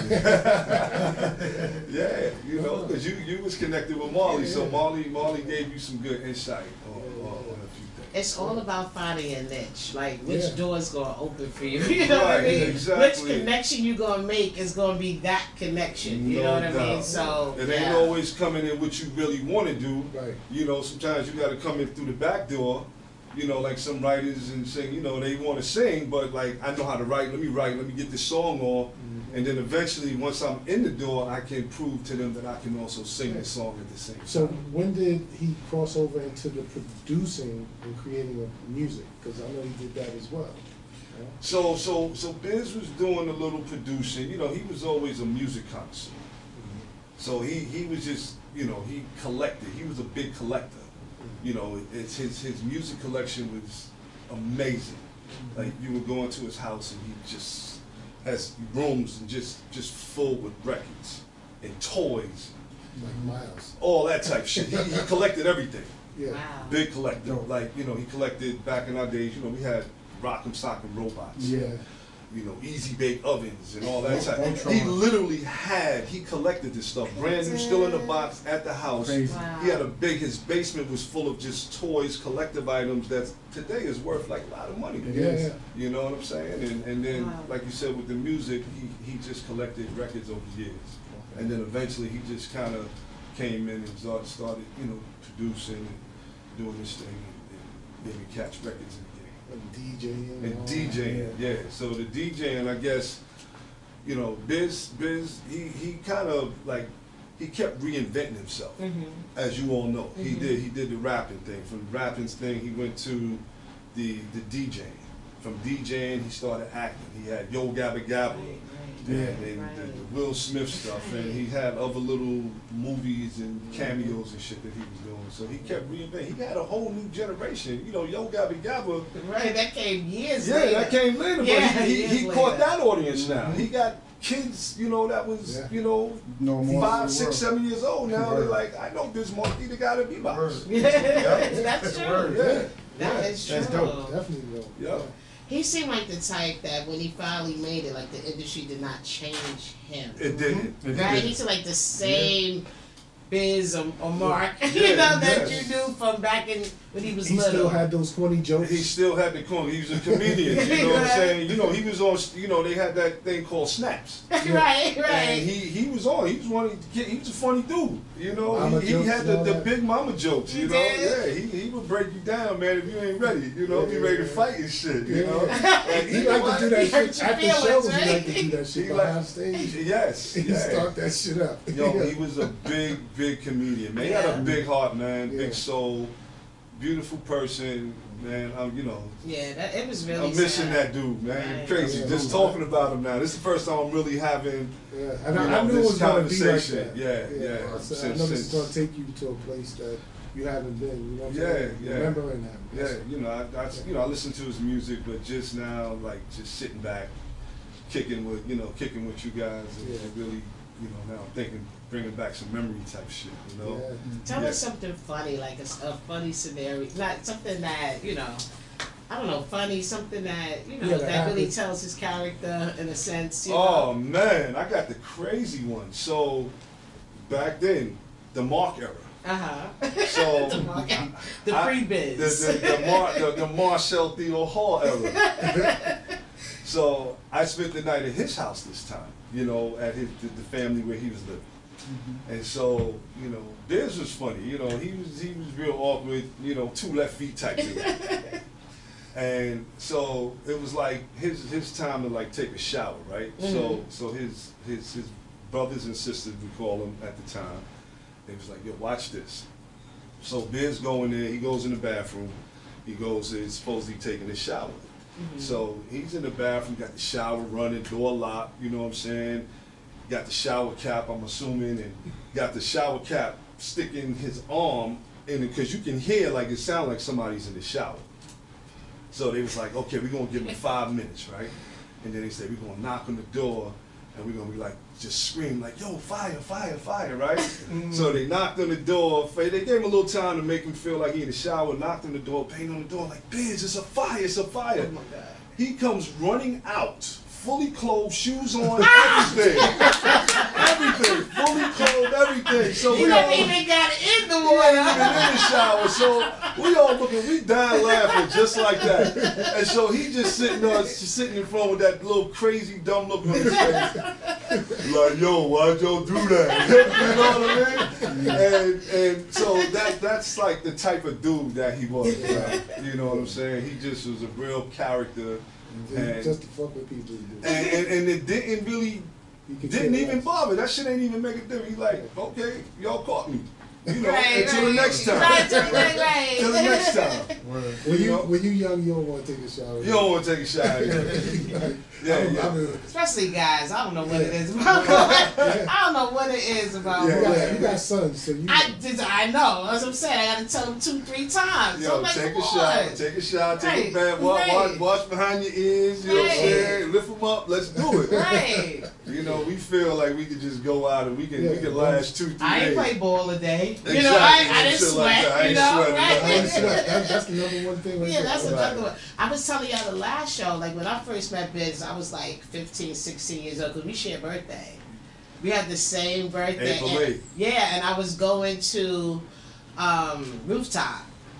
[SPEAKER 2] Yeah, you know, because you, you was connected with Marley, so
[SPEAKER 3] Yeah.
[SPEAKER 2] Marley Marley gave you some good insight on, on, on a few things.
[SPEAKER 1] It's all about finding a niche, like which
[SPEAKER 3] Yeah.
[SPEAKER 1] door's gonna open for you. You know what I
[SPEAKER 2] Right,
[SPEAKER 1] mean?
[SPEAKER 2] exactly.
[SPEAKER 1] Which connection you gonna make is gonna be that connection. You
[SPEAKER 2] No
[SPEAKER 1] know what I
[SPEAKER 2] doubt.
[SPEAKER 1] mean? So
[SPEAKER 2] It ain't
[SPEAKER 1] yeah.
[SPEAKER 2] always coming in what you really want to do.
[SPEAKER 3] Right.
[SPEAKER 2] You know, sometimes you got to come in through the back door. You know, like some writers and sing. You know, they want to sing, but like I know how to write. Let me write. Let me get this song on,
[SPEAKER 3] Mhm.
[SPEAKER 2] and then eventually, once I'm in the door, I can prove to them that I can also sing the song at the same time.
[SPEAKER 3] So when did he cross over into the producing and creating of music? Because I know he did that as well. Yeah.
[SPEAKER 2] So, so, so Biz was doing a little producing. You know, he was always a music connoisseur. So he, he was just, you know, he collected. He was a big collector. You know, it's his his music collection was amazing. Like you would go into his house and he just has rooms and just just full with records and toys,
[SPEAKER 3] Like Miles.
[SPEAKER 2] all that type shit. He, he collected everything.
[SPEAKER 3] Yeah.
[SPEAKER 1] Wow.
[SPEAKER 2] Big collector. Like you know, he collected back in our days. You know, we had Rock'em Sock'em Robots.
[SPEAKER 3] Yeah.
[SPEAKER 2] You know, easy bake ovens and all that type.
[SPEAKER 4] Voltron.
[SPEAKER 2] He literally had, he collected this stuff, brand new, still in the box at the house.
[SPEAKER 4] Crazy.
[SPEAKER 1] Wow.
[SPEAKER 2] He had a big, his basement was full of just toys, collective items that today is worth like a lot of money.
[SPEAKER 3] Yeah, yeah.
[SPEAKER 2] You know what I'm saying? And, and then,
[SPEAKER 1] Wow.
[SPEAKER 2] like you said, with the music, he, he just collected records over years. And then eventually he just kind of came in and started, started, you know, producing and doing this thing and, and maybe catch records in the game.
[SPEAKER 3] And DJing.
[SPEAKER 2] And
[SPEAKER 3] all
[SPEAKER 2] DJing,
[SPEAKER 3] that.
[SPEAKER 2] yeah. So the DJing, I guess, you know, Biz, Biz, he, he kind of like, he kept reinventing himself,
[SPEAKER 1] Mhm.
[SPEAKER 2] as you all know. He
[SPEAKER 1] Mhm.
[SPEAKER 2] did, he did the rapping thing. From the rapping thing, he went to the the DJing. From DJing, he started acting. He had Yo Gabba Gabba.
[SPEAKER 1] Right, right.
[SPEAKER 2] And, and
[SPEAKER 1] Right.
[SPEAKER 2] the, the Will Smith stuff, and he had other little movies and cameos and shit that he was doing. So he kept reinventing. He had a whole new generation. You know, Yo Gabba Gabba.
[SPEAKER 1] Right, that came years
[SPEAKER 2] Yeah,
[SPEAKER 1] later.
[SPEAKER 2] that came later, but
[SPEAKER 1] Yeah,
[SPEAKER 2] he, he,
[SPEAKER 1] years
[SPEAKER 2] he
[SPEAKER 1] later.
[SPEAKER 2] caught that audience now.
[SPEAKER 4] Mhm.
[SPEAKER 2] He got kids, you know, that was,
[SPEAKER 3] Yeah.
[SPEAKER 2] you know,
[SPEAKER 4] No more.
[SPEAKER 2] five, six, seven years old now. They're
[SPEAKER 4] Word.
[SPEAKER 2] like, I know Biz Markie, the guy that beatbox.
[SPEAKER 4] Word.
[SPEAKER 1] Yeah, that's true.
[SPEAKER 4] Word.
[SPEAKER 2] Yeah,
[SPEAKER 1] That
[SPEAKER 2] yeah.
[SPEAKER 1] is true.
[SPEAKER 4] That's dope.
[SPEAKER 3] Definitely though.
[SPEAKER 2] Yeah.
[SPEAKER 1] He seemed like the type that when he finally made it, like the industry did not change him.
[SPEAKER 2] It didn't. It
[SPEAKER 1] Right?
[SPEAKER 2] didn't.
[SPEAKER 1] He's like the same Biz or, or Mark,
[SPEAKER 2] Yeah,
[SPEAKER 1] you know, that
[SPEAKER 2] yes.
[SPEAKER 1] you knew from back in when he was
[SPEAKER 3] He
[SPEAKER 1] little.
[SPEAKER 3] still had those corny jokes.
[SPEAKER 2] He still had the corner. He was a comedian. You know what I'm saying? You know, he was on. You know, they had that thing called Snaps.
[SPEAKER 1] right, right.
[SPEAKER 2] And he, he was on. He was one. Of the, he was a funny dude. You know,
[SPEAKER 3] Mama
[SPEAKER 2] he, he
[SPEAKER 3] jokes
[SPEAKER 2] had
[SPEAKER 3] and
[SPEAKER 2] the,
[SPEAKER 3] all
[SPEAKER 2] the
[SPEAKER 3] that.
[SPEAKER 2] big mama jokes.
[SPEAKER 1] He
[SPEAKER 2] You know,
[SPEAKER 1] did.
[SPEAKER 2] yeah. He, he would break you down, man, if you ain't ready. You know, if you ready to fight and shit. You
[SPEAKER 3] Yeah.
[SPEAKER 2] know, and
[SPEAKER 3] He
[SPEAKER 2] you know
[SPEAKER 3] liked
[SPEAKER 2] what?
[SPEAKER 3] to do that
[SPEAKER 1] He hurt
[SPEAKER 3] shit
[SPEAKER 1] your
[SPEAKER 3] after
[SPEAKER 1] feelings,
[SPEAKER 3] shows.
[SPEAKER 1] right?
[SPEAKER 3] He liked to do that shit
[SPEAKER 2] He
[SPEAKER 3] behind
[SPEAKER 2] like-
[SPEAKER 3] stage.
[SPEAKER 2] Yes.
[SPEAKER 3] He
[SPEAKER 2] yeah.
[SPEAKER 3] start that shit up.
[SPEAKER 2] Yo,
[SPEAKER 3] Yeah.
[SPEAKER 2] he was a big, big comedian, man. He had
[SPEAKER 1] Yeah.
[SPEAKER 2] a big heart, man.
[SPEAKER 3] Yeah.
[SPEAKER 2] Big soul, beautiful person, man. I'm, you know,
[SPEAKER 1] Yeah, that, it was really
[SPEAKER 2] I'm missing
[SPEAKER 1] sad.
[SPEAKER 2] that dude, man.
[SPEAKER 1] Right.
[SPEAKER 2] Crazy.
[SPEAKER 3] Yeah.
[SPEAKER 2] Just talking about him now. This is the first time I'm really having.
[SPEAKER 3] Yeah, and
[SPEAKER 2] You
[SPEAKER 3] I,
[SPEAKER 2] know,
[SPEAKER 3] I knew it
[SPEAKER 2] this
[SPEAKER 3] was gonna be like
[SPEAKER 2] conversation,
[SPEAKER 3] that.
[SPEAKER 2] yeah, yeah,
[SPEAKER 3] I, said, I
[SPEAKER 2] since-
[SPEAKER 3] know this is
[SPEAKER 2] since-
[SPEAKER 3] gonna take you to a place that you haven't been. You know what I'm
[SPEAKER 2] Yeah,
[SPEAKER 3] saying?
[SPEAKER 2] yeah.
[SPEAKER 3] Remembering that.
[SPEAKER 2] Yeah, you know, I, I, you know, I listen to his music, but just now, like, just sitting back, kicking with, you know, kicking with you guys, and,
[SPEAKER 3] Yeah.
[SPEAKER 2] and really, you know, now I'm thinking, bringing back some memory type shit, you know.
[SPEAKER 3] Yeah.
[SPEAKER 1] Tell
[SPEAKER 2] Yeah.
[SPEAKER 1] us something funny, like a, s- a funny scenario, not something that, you know, I don't know, funny, something that, you know,
[SPEAKER 3] Yeah, that
[SPEAKER 1] that really
[SPEAKER 3] happened.
[SPEAKER 1] tells his character in a sense, you
[SPEAKER 2] Oh
[SPEAKER 1] know.
[SPEAKER 2] man, I got the crazy one. So back then, the Mark era.
[SPEAKER 1] Uh-huh.
[SPEAKER 2] So
[SPEAKER 1] the Mark- the
[SPEAKER 2] I-
[SPEAKER 1] pre-biz.
[SPEAKER 2] The the, the, Mar, the, the Marcel Theo Hall era. So I spent the night at his house this time, you know, at his the, the family where he was living. And so, you know, Biz was funny, you know, he was he was real awkward, you know, two left feet type dude. And so it was like his his time to like take a shower, right? So
[SPEAKER 1] Mhm.
[SPEAKER 2] so his his his brothers and sisters, we call them at the time, they was like, yo, watch this. So Biz go in there, he goes in the bathroom, he goes, he's supposedly taking a shower.
[SPEAKER 1] Mhm.
[SPEAKER 2] So he's in the bathroom, got the shower running, door locked, you know what I'm saying? Got the shower cap, I'm assuming, and got the shower cap sticking his arm in it, because you can hear, like, it sounds like somebody's in the shower. So they was like, okay, we're gonna give him five minutes, right? And then they said, we're gonna knock on the door, and we're gonna be like, just scream like, yo, fire, fire, fire, right? So they knocked on the door, they gave him a little time to make him feel like he in the shower, knocked on the door, banged on the door, like, Biz, it's a fire, it's a fire.
[SPEAKER 1] Oh my God.
[SPEAKER 2] He comes running out, fully clothed, shoes on, everything. Everything, fully clothed, everything. So
[SPEAKER 1] He
[SPEAKER 2] we all,
[SPEAKER 1] never
[SPEAKER 2] he
[SPEAKER 1] even got in the
[SPEAKER 2] ain't even
[SPEAKER 1] water.
[SPEAKER 2] in the shower. So we all looking, we dying laughing just like that. And so he just sitting there, just sitting in front with that little crazy dumb look on his face. Like, yo, why'd y'all do that? You know what I mean? And and so that that's like the type of dude that he was. Right? You know what I'm saying? He just was a real character. And-
[SPEAKER 3] Just to fuck with people.
[SPEAKER 2] And, and, and it didn't really,
[SPEAKER 3] You can
[SPEAKER 2] didn't
[SPEAKER 3] care
[SPEAKER 2] even
[SPEAKER 3] less.
[SPEAKER 2] bother. That shit ain't even make a difference. He like, okay, y'all caught me. You know,
[SPEAKER 1] Right,
[SPEAKER 2] until
[SPEAKER 1] right.
[SPEAKER 2] the next time.
[SPEAKER 1] Right, right, right, right.
[SPEAKER 2] Till the next time.
[SPEAKER 3] When you
[SPEAKER 2] You know?
[SPEAKER 3] when you young, you don't want to take a shower.
[SPEAKER 2] You don't want to take a shot.
[SPEAKER 3] Like,
[SPEAKER 2] Yeah,
[SPEAKER 3] I'm-
[SPEAKER 2] yeah.
[SPEAKER 3] I'm-
[SPEAKER 1] Especially guys, I don't know what it
[SPEAKER 3] Yeah.
[SPEAKER 1] is about.
[SPEAKER 3] Yeah.
[SPEAKER 1] I don't know what it is about.
[SPEAKER 2] Yeah,
[SPEAKER 3] You
[SPEAKER 1] women.
[SPEAKER 3] got, you got sons, so you.
[SPEAKER 1] I did. I know. As I'm saying, I got to tell them two, three times. so
[SPEAKER 2] Yo,
[SPEAKER 1] I'm like,
[SPEAKER 2] take a
[SPEAKER 1] come
[SPEAKER 2] shot,
[SPEAKER 1] on.
[SPEAKER 2] take a shot, take
[SPEAKER 1] Right,
[SPEAKER 2] a bath, wash,
[SPEAKER 1] right.
[SPEAKER 2] wash, wash behind your ears, you know what I'm
[SPEAKER 1] Right.
[SPEAKER 2] saying? Lift them up, let's do it.
[SPEAKER 1] Right.
[SPEAKER 2] You know, we feel like we could just go out and we can we
[SPEAKER 3] Yeah.
[SPEAKER 2] can last two, three
[SPEAKER 1] I ain't
[SPEAKER 2] days.
[SPEAKER 1] play ball a day. You
[SPEAKER 2] Exactly,
[SPEAKER 1] know, I, I
[SPEAKER 2] and
[SPEAKER 1] didn't
[SPEAKER 2] shit
[SPEAKER 1] sweat.
[SPEAKER 2] like that. I
[SPEAKER 1] you
[SPEAKER 2] ain't
[SPEAKER 1] know,
[SPEAKER 2] sweating,
[SPEAKER 1] right?
[SPEAKER 2] no.
[SPEAKER 3] I ain't sweat. That, that's the number one thing. Right
[SPEAKER 1] Yeah,
[SPEAKER 3] there.
[SPEAKER 1] that's
[SPEAKER 2] Right.
[SPEAKER 1] another one. I was telling y'all the last show, like when I first met Biz, I was like fifteen, sixteen years old, because we share birthday. We had the same birthday.
[SPEAKER 2] April
[SPEAKER 1] and-
[SPEAKER 2] eighth.
[SPEAKER 1] Yeah, and I was going to um, Rooftop.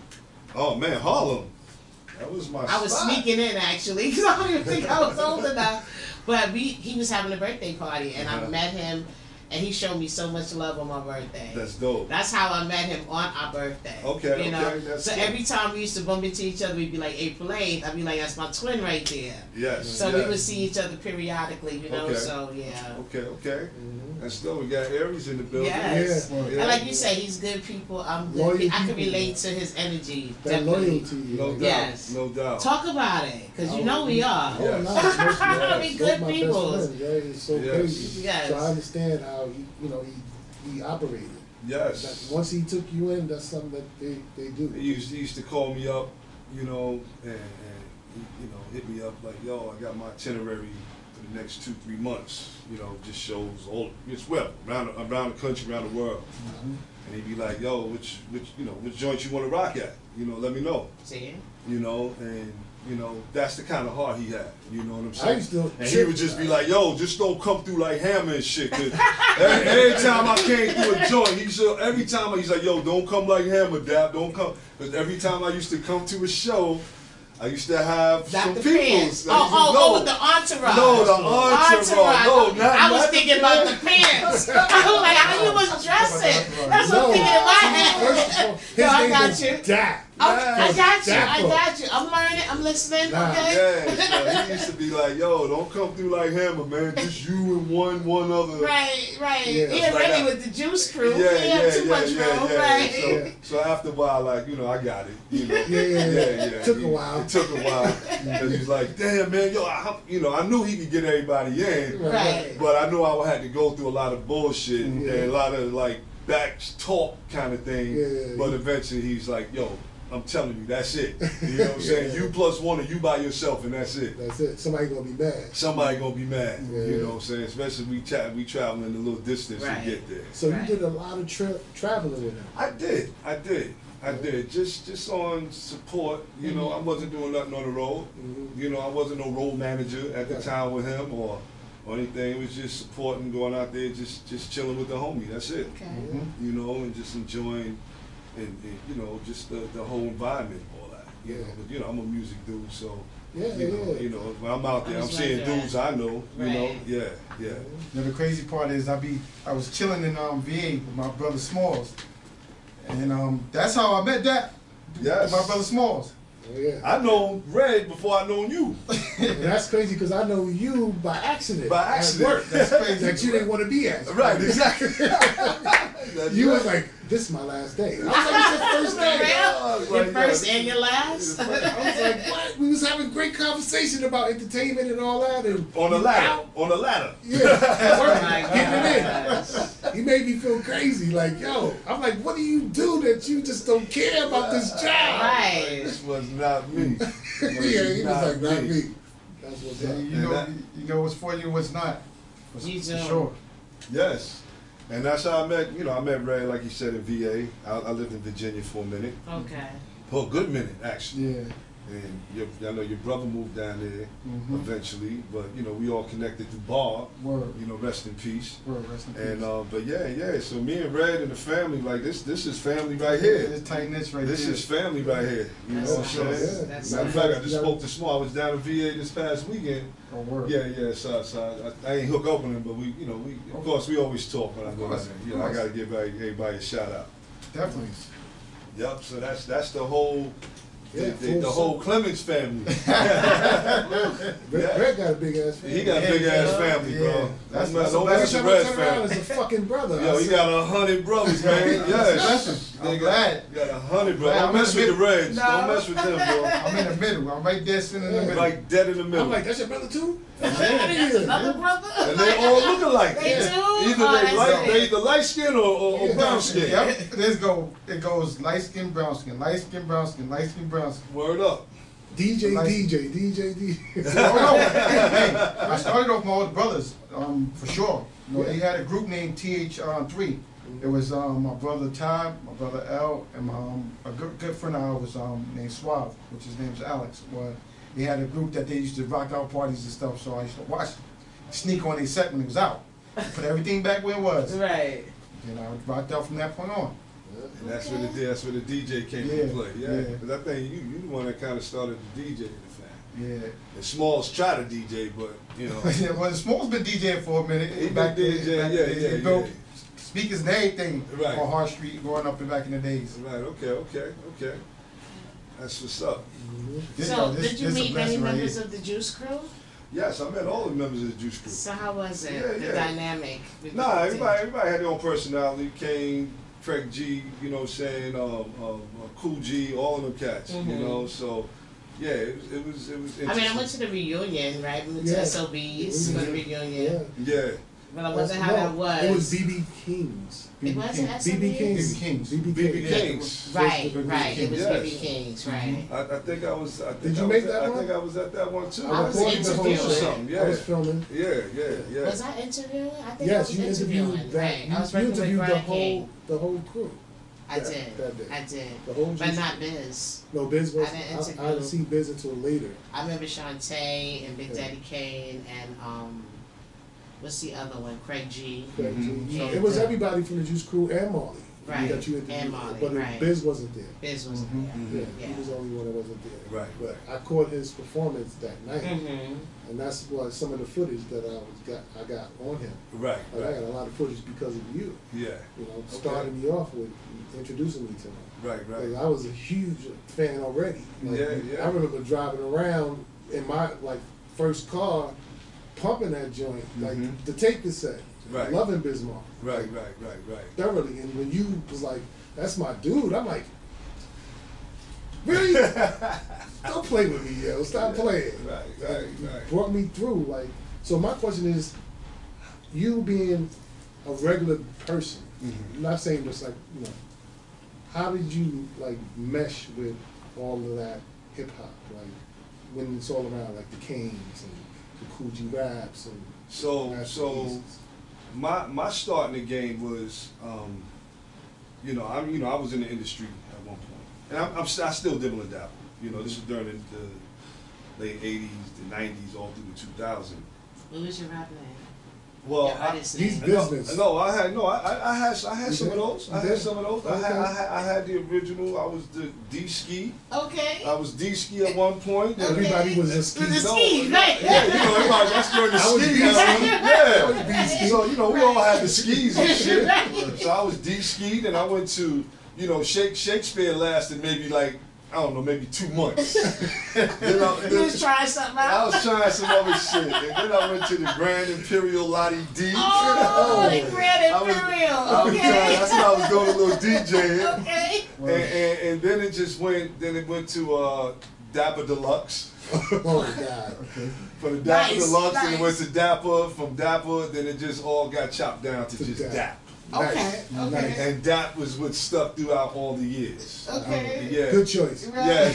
[SPEAKER 2] Oh man, Harlem. That was my
[SPEAKER 1] I was
[SPEAKER 2] spot.
[SPEAKER 1] sneaking in actually, because I don't even think I was old enough. But we, he was having a birthday party, and I
[SPEAKER 2] Uh-huh.
[SPEAKER 1] met him, and he showed me so much love on my birthday.
[SPEAKER 2] That's dope.
[SPEAKER 1] That's how I met him on our birthday.
[SPEAKER 2] Okay,
[SPEAKER 1] you know?
[SPEAKER 2] okay, that's
[SPEAKER 1] so
[SPEAKER 2] cool.
[SPEAKER 1] every time we used to bump into each other, we'd be like April eighth. I'd be like, that's my twin right there.
[SPEAKER 2] Yes.
[SPEAKER 1] So
[SPEAKER 2] yes.
[SPEAKER 1] we would see each other periodically, you know.
[SPEAKER 2] Okay.
[SPEAKER 1] So yeah.
[SPEAKER 2] Okay, okay.
[SPEAKER 3] Mhm.
[SPEAKER 2] And still, we got Aries in the building.
[SPEAKER 1] Yes.
[SPEAKER 3] Yeah.
[SPEAKER 1] And like you said, he's good people. I'm good.
[SPEAKER 3] Loyal
[SPEAKER 1] pe- I can
[SPEAKER 3] people.
[SPEAKER 1] relate to his energy.
[SPEAKER 3] That
[SPEAKER 1] definitely.
[SPEAKER 3] loyalty.
[SPEAKER 2] No
[SPEAKER 3] like,
[SPEAKER 2] doubt.
[SPEAKER 1] Yes.
[SPEAKER 2] No doubt.
[SPEAKER 1] Talk about it, because you
[SPEAKER 3] Oh,
[SPEAKER 1] know we are.
[SPEAKER 3] Oh,
[SPEAKER 2] Yes.
[SPEAKER 3] no, it's most-
[SPEAKER 1] I mean,
[SPEAKER 3] it's
[SPEAKER 1] good
[SPEAKER 3] my best
[SPEAKER 1] people.
[SPEAKER 3] friends, right? It's so
[SPEAKER 2] Yes.
[SPEAKER 3] crazy.
[SPEAKER 1] Yes.
[SPEAKER 3] So I understand how he, you know, he, he operated.
[SPEAKER 2] Yes.
[SPEAKER 3] That once he took you in, that's something that they, they do.
[SPEAKER 2] He used, he used to call me up, you know, and, and he, you know, hit me up like, yo, I got my itinerary for the next two, three months. You know, just shows all, it's well, around, the- around the country, around the world.
[SPEAKER 3] Mhm.
[SPEAKER 2] And he'd be like, yo, which, which, you know, which joint you want to rock at? You know, let me know.
[SPEAKER 1] See?
[SPEAKER 2] You know, and you know, that's the kind of heart he had. You know what I'm
[SPEAKER 3] I
[SPEAKER 2] saying?
[SPEAKER 3] used to
[SPEAKER 2] And he would just be like, "Yo, just don't come through like Hammer and shit." 'Cause every, every time I came through a joint, he said, every time he's like, "Yo, don't come like Hammer, Dap, don't come." Because every time I used to come to a show, I used to have some
[SPEAKER 1] Doctor
[SPEAKER 2] people.
[SPEAKER 1] Pants. Oh, oh, oh, with the entourage.
[SPEAKER 2] No, the entourage. No, not,
[SPEAKER 1] I was
[SPEAKER 2] not
[SPEAKER 1] thinking
[SPEAKER 2] the
[SPEAKER 1] about the pants. I was like, how you was dressing? That's what I'm thinking in my head.
[SPEAKER 3] His
[SPEAKER 1] No, I
[SPEAKER 3] name
[SPEAKER 1] got
[SPEAKER 3] was
[SPEAKER 1] you.
[SPEAKER 3] Dap.
[SPEAKER 1] Oh, I got you. I
[SPEAKER 3] Dapper.
[SPEAKER 1] got you. I'm learning. I'm listening.
[SPEAKER 3] Nah.
[SPEAKER 1] Okay.
[SPEAKER 2] Yeah, so he used to be like, "Yo, don't come through like Hammer, man. Just you and one, one other."
[SPEAKER 1] Right, right.
[SPEAKER 3] Yeah.
[SPEAKER 1] He ain't
[SPEAKER 2] Like
[SPEAKER 1] ready
[SPEAKER 2] that.
[SPEAKER 1] with the juice crew.
[SPEAKER 2] Yeah,
[SPEAKER 1] he
[SPEAKER 2] yeah,
[SPEAKER 1] had too
[SPEAKER 2] yeah,
[SPEAKER 1] much
[SPEAKER 2] yeah,
[SPEAKER 1] room.
[SPEAKER 2] yeah.
[SPEAKER 1] Right.
[SPEAKER 2] So, so after a while, like, you know, I got it. You know,
[SPEAKER 3] Yeah, yeah, yeah. Took a
[SPEAKER 2] He-
[SPEAKER 3] while.
[SPEAKER 2] It took a while, and he's like, "Damn, man, yo, I, you know, I knew he could get everybody in,
[SPEAKER 1] Right.
[SPEAKER 2] but I knew I had to go through a lot of bullshit
[SPEAKER 3] Yeah.
[SPEAKER 2] and a lot of like back talk kind of thing.
[SPEAKER 3] Yeah.
[SPEAKER 2] But eventually, he's like, "Yo, I'm telling you, that's it. You know what I'm saying?
[SPEAKER 3] Yeah.
[SPEAKER 2] You plus one, or you by yourself, and that's it."
[SPEAKER 3] That's it. Somebody gonna be mad.
[SPEAKER 2] Somebody gonna be mad,
[SPEAKER 3] Yeah.
[SPEAKER 2] you know what I'm saying? Especially we tra- we traveling a little distance
[SPEAKER 1] Right.
[SPEAKER 2] to get there.
[SPEAKER 3] So
[SPEAKER 1] Right.
[SPEAKER 3] you did a lot of tra- traveling with him.
[SPEAKER 2] I did, I did, I
[SPEAKER 3] Yeah.
[SPEAKER 2] did. Just just on support, you know. I wasn't doing nothing on the road.
[SPEAKER 3] Mhm.
[SPEAKER 2] You know, I wasn't no road manager at the
[SPEAKER 3] Right.
[SPEAKER 2] time with him or or anything. It was just supporting, going out there, just just chilling with the homie. That's it.
[SPEAKER 1] Okay.
[SPEAKER 3] Mhm.
[SPEAKER 2] You know, and just enjoying, and, and you know, just the, the whole environment, all that. You
[SPEAKER 3] Yeah.
[SPEAKER 2] know, but you know, I'm a music dude, so.
[SPEAKER 3] Yeah,
[SPEAKER 2] You know,
[SPEAKER 3] yeah.
[SPEAKER 2] you know, when I'm out there,
[SPEAKER 1] I
[SPEAKER 2] I'm
[SPEAKER 1] was
[SPEAKER 2] seeing
[SPEAKER 1] like that.
[SPEAKER 2] dudes I know. You know,
[SPEAKER 1] Right.
[SPEAKER 2] yeah, yeah.
[SPEAKER 3] Mhm.
[SPEAKER 4] You know, the crazy part is I be I was chilling in um, V A with my brother Smalls, and um, that's how I met that.
[SPEAKER 2] Yes.
[SPEAKER 4] My brother Smalls.
[SPEAKER 3] Oh, yeah.
[SPEAKER 2] I know Red before I known you.
[SPEAKER 3] And that's crazy because I know you by accident.
[SPEAKER 2] By
[SPEAKER 3] at
[SPEAKER 2] accident.
[SPEAKER 3] work.
[SPEAKER 4] That's crazy.
[SPEAKER 3] That you didn't want to be at.
[SPEAKER 2] Right, exactly.
[SPEAKER 3] You was like, this is my last day. I was like, it's your first
[SPEAKER 1] For
[SPEAKER 3] day.
[SPEAKER 1] real?
[SPEAKER 2] I was
[SPEAKER 1] Your
[SPEAKER 2] like,
[SPEAKER 1] first
[SPEAKER 2] yo,
[SPEAKER 1] and your last?
[SPEAKER 3] I was like, what? We was having great conversation about entertainment and all that. And
[SPEAKER 2] on the
[SPEAKER 3] you
[SPEAKER 2] ladder,
[SPEAKER 3] out.
[SPEAKER 2] on the ladder.
[SPEAKER 3] Yeah,
[SPEAKER 1] Oh
[SPEAKER 3] working,
[SPEAKER 1] my
[SPEAKER 3] getting it
[SPEAKER 1] gosh.
[SPEAKER 3] in. He made me feel crazy. Like, yo, I'm like, what do you do that you just don't care about this job?
[SPEAKER 1] Right.
[SPEAKER 2] This was not me.
[SPEAKER 3] Yeah, he was like, not me. That's what's
[SPEAKER 4] Yeah,
[SPEAKER 3] up.
[SPEAKER 4] you
[SPEAKER 2] And
[SPEAKER 4] know,
[SPEAKER 2] that-
[SPEAKER 4] you know what's for you, what's not. For,
[SPEAKER 1] You
[SPEAKER 4] for
[SPEAKER 1] do.
[SPEAKER 4] sure.
[SPEAKER 2] Yes. And that's how I met, you know, I met Ray, like you said, in V A. I, I lived in Virginia for a minute.
[SPEAKER 1] Okay.
[SPEAKER 2] For a good minute, actually.
[SPEAKER 4] Yeah.
[SPEAKER 2] And your, I know your brother moved down there
[SPEAKER 4] Mhm.
[SPEAKER 2] eventually, but, you know, we all connected through Bob.
[SPEAKER 4] Word.
[SPEAKER 2] You know, rest in peace.
[SPEAKER 4] Word. Rest in peace.
[SPEAKER 2] And, uh, but yeah, yeah, so me and Red and the family, like, this this is family right here.
[SPEAKER 4] It's tight knits right
[SPEAKER 2] This
[SPEAKER 4] there.
[SPEAKER 2] is family right here. You
[SPEAKER 1] That's
[SPEAKER 2] know what I'm
[SPEAKER 1] nice.
[SPEAKER 2] saying?
[SPEAKER 3] Yeah.
[SPEAKER 1] That's
[SPEAKER 2] Matter of
[SPEAKER 1] nice.
[SPEAKER 2] fact, I just spoke to Small. I was down in V A this past weekend.
[SPEAKER 4] Oh, word.
[SPEAKER 2] Yeah, yeah. So, so I, I ain't hook up with him, but we, you know, we of course we always talk when I
[SPEAKER 4] Of
[SPEAKER 2] go down
[SPEAKER 4] course,
[SPEAKER 2] there.
[SPEAKER 4] of
[SPEAKER 2] You know, I
[SPEAKER 4] course.
[SPEAKER 2] gotta give everybody, everybody a shout out.
[SPEAKER 4] Definitely.
[SPEAKER 2] Yep. So that's that's the whole, the,
[SPEAKER 3] Yeah,
[SPEAKER 2] the,
[SPEAKER 3] full
[SPEAKER 2] the whole
[SPEAKER 3] circle.
[SPEAKER 2] Clemens family.
[SPEAKER 3] Red,
[SPEAKER 2] Yeah.
[SPEAKER 3] Red got a big ass family.
[SPEAKER 2] He got a
[SPEAKER 4] Yeah,
[SPEAKER 2] big ass
[SPEAKER 4] yeah.
[SPEAKER 2] family, bro.
[SPEAKER 4] Yeah.
[SPEAKER 2] That's
[SPEAKER 4] That's-
[SPEAKER 2] not
[SPEAKER 4] that's
[SPEAKER 2] don't
[SPEAKER 4] a
[SPEAKER 2] mess
[SPEAKER 3] Every
[SPEAKER 2] with
[SPEAKER 3] time I
[SPEAKER 2] Red's
[SPEAKER 3] turn around,
[SPEAKER 2] family.
[SPEAKER 3] it's a fucking brother.
[SPEAKER 2] Yo,
[SPEAKER 3] I
[SPEAKER 2] he
[SPEAKER 3] said,
[SPEAKER 2] got a hundred brothers, man.
[SPEAKER 4] That's a
[SPEAKER 2] Yes.
[SPEAKER 4] blessing. I'm
[SPEAKER 2] They
[SPEAKER 4] glad.
[SPEAKER 2] got, got a hundred, bro.
[SPEAKER 4] Man,
[SPEAKER 2] Don't
[SPEAKER 4] I'm
[SPEAKER 2] mess
[SPEAKER 4] in
[SPEAKER 2] with
[SPEAKER 4] the
[SPEAKER 2] the Reds.
[SPEAKER 1] No.
[SPEAKER 2] Don't mess with them, bro.
[SPEAKER 4] I'm in the middle. I'm right there sitting in the
[SPEAKER 3] Yeah.
[SPEAKER 4] middle.
[SPEAKER 2] Like dead in the middle.
[SPEAKER 3] I'm like, that's your brother too?
[SPEAKER 1] Another brother?
[SPEAKER 2] And they all look alike.
[SPEAKER 1] They do?
[SPEAKER 2] Either
[SPEAKER 1] Oh,
[SPEAKER 2] they
[SPEAKER 1] that's
[SPEAKER 2] light,
[SPEAKER 1] great.
[SPEAKER 2] they either light skin or, or, or brown skin.
[SPEAKER 4] Yep. Let's go. It goes light skin, brown skin, light skin, brown skin, light skin, brown skin.
[SPEAKER 2] Word up.
[SPEAKER 3] D J,
[SPEAKER 4] Nice.
[SPEAKER 3] D J, D J, D J.
[SPEAKER 4] Oh no! Hey, I started off my older brothers, um, for sure. You know, they had a group named T H three. It was um, my brother Tom, my brother L, and my, um, a good, good friend of ours was um, named Suave, which his name's Alex. Well, they had a group that they used to rock out parties and stuff, so I used to watch, sneak on their set when it was out, put everything back where it was,
[SPEAKER 1] Right.
[SPEAKER 4] and I rocked out from that point on.
[SPEAKER 2] And that's where the that's where the D J came
[SPEAKER 4] Yeah,
[SPEAKER 2] into play. Yeah.
[SPEAKER 4] yeah.
[SPEAKER 2] Because I think you you the one that kind of started the D J in the family.
[SPEAKER 4] Yeah.
[SPEAKER 2] And Smalls tried to D J, but you know.
[SPEAKER 4] Yeah, well, Small's been DJing for a minute.
[SPEAKER 2] He been
[SPEAKER 4] back then,
[SPEAKER 2] DJing,
[SPEAKER 4] back
[SPEAKER 2] yeah,
[SPEAKER 4] then,
[SPEAKER 2] yeah,
[SPEAKER 4] They built
[SPEAKER 2] yeah.
[SPEAKER 4] speakers and everything
[SPEAKER 2] Right.
[SPEAKER 4] on Hart Street growing up in back in the days.
[SPEAKER 2] Right. Okay. Okay. Okay. That's what's up.
[SPEAKER 4] This-
[SPEAKER 1] So,
[SPEAKER 4] yo, this-
[SPEAKER 1] did you
[SPEAKER 4] this a
[SPEAKER 1] meet many
[SPEAKER 4] blessing right
[SPEAKER 1] members
[SPEAKER 4] here.
[SPEAKER 1] of the Juice Crew?
[SPEAKER 2] Yes, I met all the members of the Juice Crew.
[SPEAKER 1] So how was it?
[SPEAKER 2] Yeah,
[SPEAKER 1] the
[SPEAKER 2] yeah.
[SPEAKER 1] dynamic? with
[SPEAKER 2] Nah,
[SPEAKER 1] the-
[SPEAKER 2] everybody everybody had their own personality. Kane, Craig G, you know what I'm saying, um, um, uh, Cool G, all of them cats, you
[SPEAKER 1] Mhm.
[SPEAKER 2] know. So yeah, it was it was it was interesting.
[SPEAKER 1] I mean, I went to the reunion, right? We went to
[SPEAKER 3] Yeah.
[SPEAKER 1] S O B's for the reunion.
[SPEAKER 3] Yeah.
[SPEAKER 2] yeah.
[SPEAKER 1] But I wasn't how
[SPEAKER 3] No,
[SPEAKER 1] that was.
[SPEAKER 3] It was B B King's.
[SPEAKER 1] It wasn't S O
[SPEAKER 3] B B
[SPEAKER 1] B's?
[SPEAKER 3] King's.
[SPEAKER 4] B B King's.
[SPEAKER 3] B B
[SPEAKER 2] B B
[SPEAKER 3] King's.
[SPEAKER 2] King's.
[SPEAKER 1] Right,
[SPEAKER 4] B B
[SPEAKER 1] right. It was
[SPEAKER 2] Yes.
[SPEAKER 1] B B King's, right?
[SPEAKER 2] I, I think I was. I think
[SPEAKER 3] Did you
[SPEAKER 2] I
[SPEAKER 3] make
[SPEAKER 2] was,
[SPEAKER 3] that
[SPEAKER 2] I
[SPEAKER 3] one?
[SPEAKER 2] think I was at that one too.
[SPEAKER 1] I was
[SPEAKER 3] recorded the whole
[SPEAKER 1] interviewing.
[SPEAKER 3] show.
[SPEAKER 2] something. Yeah,
[SPEAKER 3] I was filming.
[SPEAKER 2] yeah, yeah, yeah.
[SPEAKER 1] Was I interviewing? I think I
[SPEAKER 3] Yes,
[SPEAKER 1] was
[SPEAKER 3] you
[SPEAKER 1] interviewing.
[SPEAKER 3] interviewed that.
[SPEAKER 1] Right.
[SPEAKER 3] You,
[SPEAKER 1] I was
[SPEAKER 3] you
[SPEAKER 1] working with
[SPEAKER 3] interviewed the
[SPEAKER 1] Brian
[SPEAKER 3] whole
[SPEAKER 1] King.
[SPEAKER 3] the whole crew.
[SPEAKER 1] I I
[SPEAKER 3] that,
[SPEAKER 1] did.
[SPEAKER 3] That day.
[SPEAKER 1] I did.
[SPEAKER 3] The whole
[SPEAKER 1] But
[SPEAKER 3] Juice
[SPEAKER 1] not Biz.
[SPEAKER 3] No, Biz was.
[SPEAKER 1] I didn't
[SPEAKER 3] I, I
[SPEAKER 1] interview.
[SPEAKER 3] didn't see Biz until later.
[SPEAKER 1] I remember Shantae and Big
[SPEAKER 3] Yeah.
[SPEAKER 1] Daddy Kane and um, what's the other one? Craig G.
[SPEAKER 3] Craig G.
[SPEAKER 2] Mhm.
[SPEAKER 1] Yeah.
[SPEAKER 3] It was everybody from the Juice Crew and Marley.
[SPEAKER 1] Right.
[SPEAKER 3] That you interviewed.
[SPEAKER 1] And Marley,
[SPEAKER 3] But
[SPEAKER 1] right.
[SPEAKER 3] Biz wasn't there.
[SPEAKER 1] Biz wasn't
[SPEAKER 4] Mhm.
[SPEAKER 1] there.
[SPEAKER 2] Mhm.
[SPEAKER 3] Yeah,
[SPEAKER 1] Yeah.
[SPEAKER 3] he was the only one that wasn't there.
[SPEAKER 2] Right,
[SPEAKER 3] But
[SPEAKER 2] right.
[SPEAKER 3] I caught his performance that night,
[SPEAKER 1] Mm-hmm.
[SPEAKER 3] and that's what some of the footage that I was got. I got on him.
[SPEAKER 2] Right,
[SPEAKER 3] Like, I
[SPEAKER 2] right.
[SPEAKER 3] got a lot of footage because of you.
[SPEAKER 2] Yeah.
[SPEAKER 3] You know,
[SPEAKER 2] Okay.
[SPEAKER 3] starting me off with introducing me to him.
[SPEAKER 2] Right, right.
[SPEAKER 3] Like, I was a huge fan already. Like,
[SPEAKER 2] Yeah, yeah.
[SPEAKER 3] I remember driving around in my like first car, pumping that joint, like
[SPEAKER 2] Mhm.
[SPEAKER 3] the tape cassette,
[SPEAKER 2] Right.
[SPEAKER 3] loving Bismarck,
[SPEAKER 2] Right,
[SPEAKER 3] like,
[SPEAKER 2] right, right, right.
[SPEAKER 3] thoroughly. And when you was like, "That's my dude," I'm like, "Really? Don't play with me, yo! Stop playing."
[SPEAKER 2] Right,
[SPEAKER 3] Like,
[SPEAKER 2] right,
[SPEAKER 3] you
[SPEAKER 2] right.
[SPEAKER 3] brought me through. Like, so my question is, you being a regular person,
[SPEAKER 2] Mhm.
[SPEAKER 3] I'm not saying just like, you know, how did you like mesh with all of that hip hop? Like when it's all around like the Kings and the Coogee Raps and
[SPEAKER 2] So,
[SPEAKER 3] Master
[SPEAKER 2] so
[SPEAKER 3] East.
[SPEAKER 2] my my start in the game was, um, you know, I'm you know I was in the industry at one point, and I'm, I'm st- I still dibble and dabble. You know, this is during the, the late eighties, the nineties, all through the two thousands.
[SPEAKER 1] What was your rap name?
[SPEAKER 2] Well,
[SPEAKER 1] Your
[SPEAKER 2] I,
[SPEAKER 1] artist
[SPEAKER 3] He's
[SPEAKER 1] name?
[SPEAKER 2] no,
[SPEAKER 3] business.
[SPEAKER 2] no, I had no, I, I I had I had
[SPEAKER 3] You
[SPEAKER 2] some of
[SPEAKER 3] did?
[SPEAKER 2] those. I
[SPEAKER 3] You
[SPEAKER 2] had
[SPEAKER 3] did?
[SPEAKER 2] some of those. I had,
[SPEAKER 3] Okay.
[SPEAKER 2] I had I had the original. I was the D Ski.
[SPEAKER 1] Okay.
[SPEAKER 2] I was D Ski at one point. and-
[SPEAKER 3] Everybody was a
[SPEAKER 1] With
[SPEAKER 3] ski.
[SPEAKER 1] the
[SPEAKER 2] No,
[SPEAKER 1] ski,
[SPEAKER 2] no,
[SPEAKER 1] right?
[SPEAKER 2] Yeah, you know, everybody, that's during the
[SPEAKER 3] I was
[SPEAKER 2] ski
[SPEAKER 3] D-ski.
[SPEAKER 2] era.
[SPEAKER 3] I was
[SPEAKER 2] Yeah.
[SPEAKER 3] D-ski.
[SPEAKER 2] So, you know, we all had the skis and shit.
[SPEAKER 1] Right.
[SPEAKER 2] So I was D-skied and I went to, you know, Shake, Shakespeare lasted maybe like, I don't know, maybe two months. then I,
[SPEAKER 1] You
[SPEAKER 2] then,
[SPEAKER 1] was trying something
[SPEAKER 2] I
[SPEAKER 1] out?
[SPEAKER 2] was trying some other shit. And then I went to the Grand Imperial Lottie D.
[SPEAKER 1] Oh, the Grand
[SPEAKER 2] I was-
[SPEAKER 1] Imperial.
[SPEAKER 2] I was trying,
[SPEAKER 1] Okay.
[SPEAKER 2] that's what I was doing, a little DJing.
[SPEAKER 1] Okay.
[SPEAKER 2] And, and, and then it just went, then it went to uh, Dapper Deluxe.
[SPEAKER 3] Oh God.
[SPEAKER 4] Okay.
[SPEAKER 2] From the Dapper
[SPEAKER 1] Nice,
[SPEAKER 2] Deluxe, then it went
[SPEAKER 1] nice.
[SPEAKER 2] to Dapper. From Dapper, then it just all got chopped down to
[SPEAKER 3] To
[SPEAKER 2] just
[SPEAKER 3] Dap.
[SPEAKER 2] Dap.
[SPEAKER 1] Okay.
[SPEAKER 3] Nice.
[SPEAKER 1] Okay.
[SPEAKER 3] Nice.
[SPEAKER 2] And Dap was what stuck throughout all the years.
[SPEAKER 1] Okay.
[SPEAKER 2] Yeah.
[SPEAKER 3] Good choice.
[SPEAKER 2] Yeah.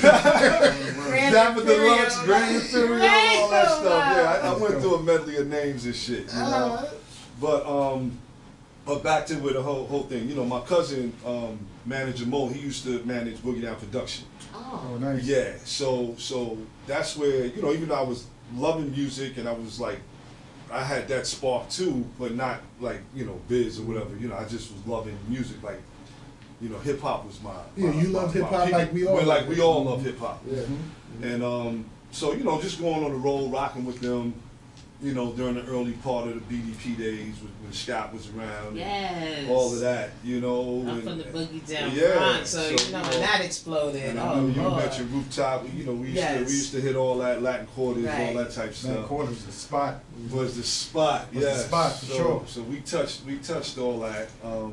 [SPEAKER 1] Grand
[SPEAKER 2] Dapper
[SPEAKER 1] Imperial,
[SPEAKER 2] Deluxe, Grand
[SPEAKER 1] right.
[SPEAKER 2] Imperial,
[SPEAKER 1] Right.
[SPEAKER 2] all that
[SPEAKER 1] Oh,
[SPEAKER 2] stuff. Yeah, I, I
[SPEAKER 1] wow.
[SPEAKER 2] went through a medley of names and shit, you know.
[SPEAKER 1] Uh-huh.
[SPEAKER 2] But um, but back to with the whole whole thing. You know, my cousin, um, manager Mo, he used to manage Boogie Down Production.
[SPEAKER 1] Oh.
[SPEAKER 4] Oh, nice.
[SPEAKER 2] Yeah, so so that's where, you know, even though I was loving music and I was like, I had that spark too, but not like, you know, biz or whatever. You know, I just was loving music. Like, you know, hip hop was my.
[SPEAKER 3] Yeah,
[SPEAKER 2] my-
[SPEAKER 3] you
[SPEAKER 2] my-
[SPEAKER 3] love
[SPEAKER 2] my
[SPEAKER 3] hip hop
[SPEAKER 2] peak.
[SPEAKER 3] like we all
[SPEAKER 2] Well, like
[SPEAKER 3] love
[SPEAKER 2] we
[SPEAKER 3] it.
[SPEAKER 2] all love hip hop.
[SPEAKER 3] Yeah.
[SPEAKER 2] And um, so you know, just going on the road, rocking with them. You know, during the early part of the B D P days when, when Scott was around.
[SPEAKER 1] Yes.
[SPEAKER 2] All of that, you know.
[SPEAKER 1] I'm
[SPEAKER 2] and-
[SPEAKER 1] from the boogie down
[SPEAKER 2] Yeah,
[SPEAKER 1] Bronx, so,
[SPEAKER 2] so,
[SPEAKER 1] you know
[SPEAKER 2] you
[SPEAKER 1] when
[SPEAKER 2] know,
[SPEAKER 1] that exploded.
[SPEAKER 2] And I
[SPEAKER 1] Oh
[SPEAKER 2] know you
[SPEAKER 1] Lord.
[SPEAKER 2] mentioned Rooftop. You know, we used to
[SPEAKER 1] Yes.
[SPEAKER 2] we used to hit all that Latin quarters,
[SPEAKER 1] Right.
[SPEAKER 2] all that type of
[SPEAKER 4] Man,
[SPEAKER 2] stuff.
[SPEAKER 4] quarters the spot.
[SPEAKER 2] Was the spot,
[SPEAKER 4] Was the
[SPEAKER 2] yes.
[SPEAKER 4] spot, for
[SPEAKER 2] so,
[SPEAKER 4] sure.
[SPEAKER 2] So we touched we touched all that, um,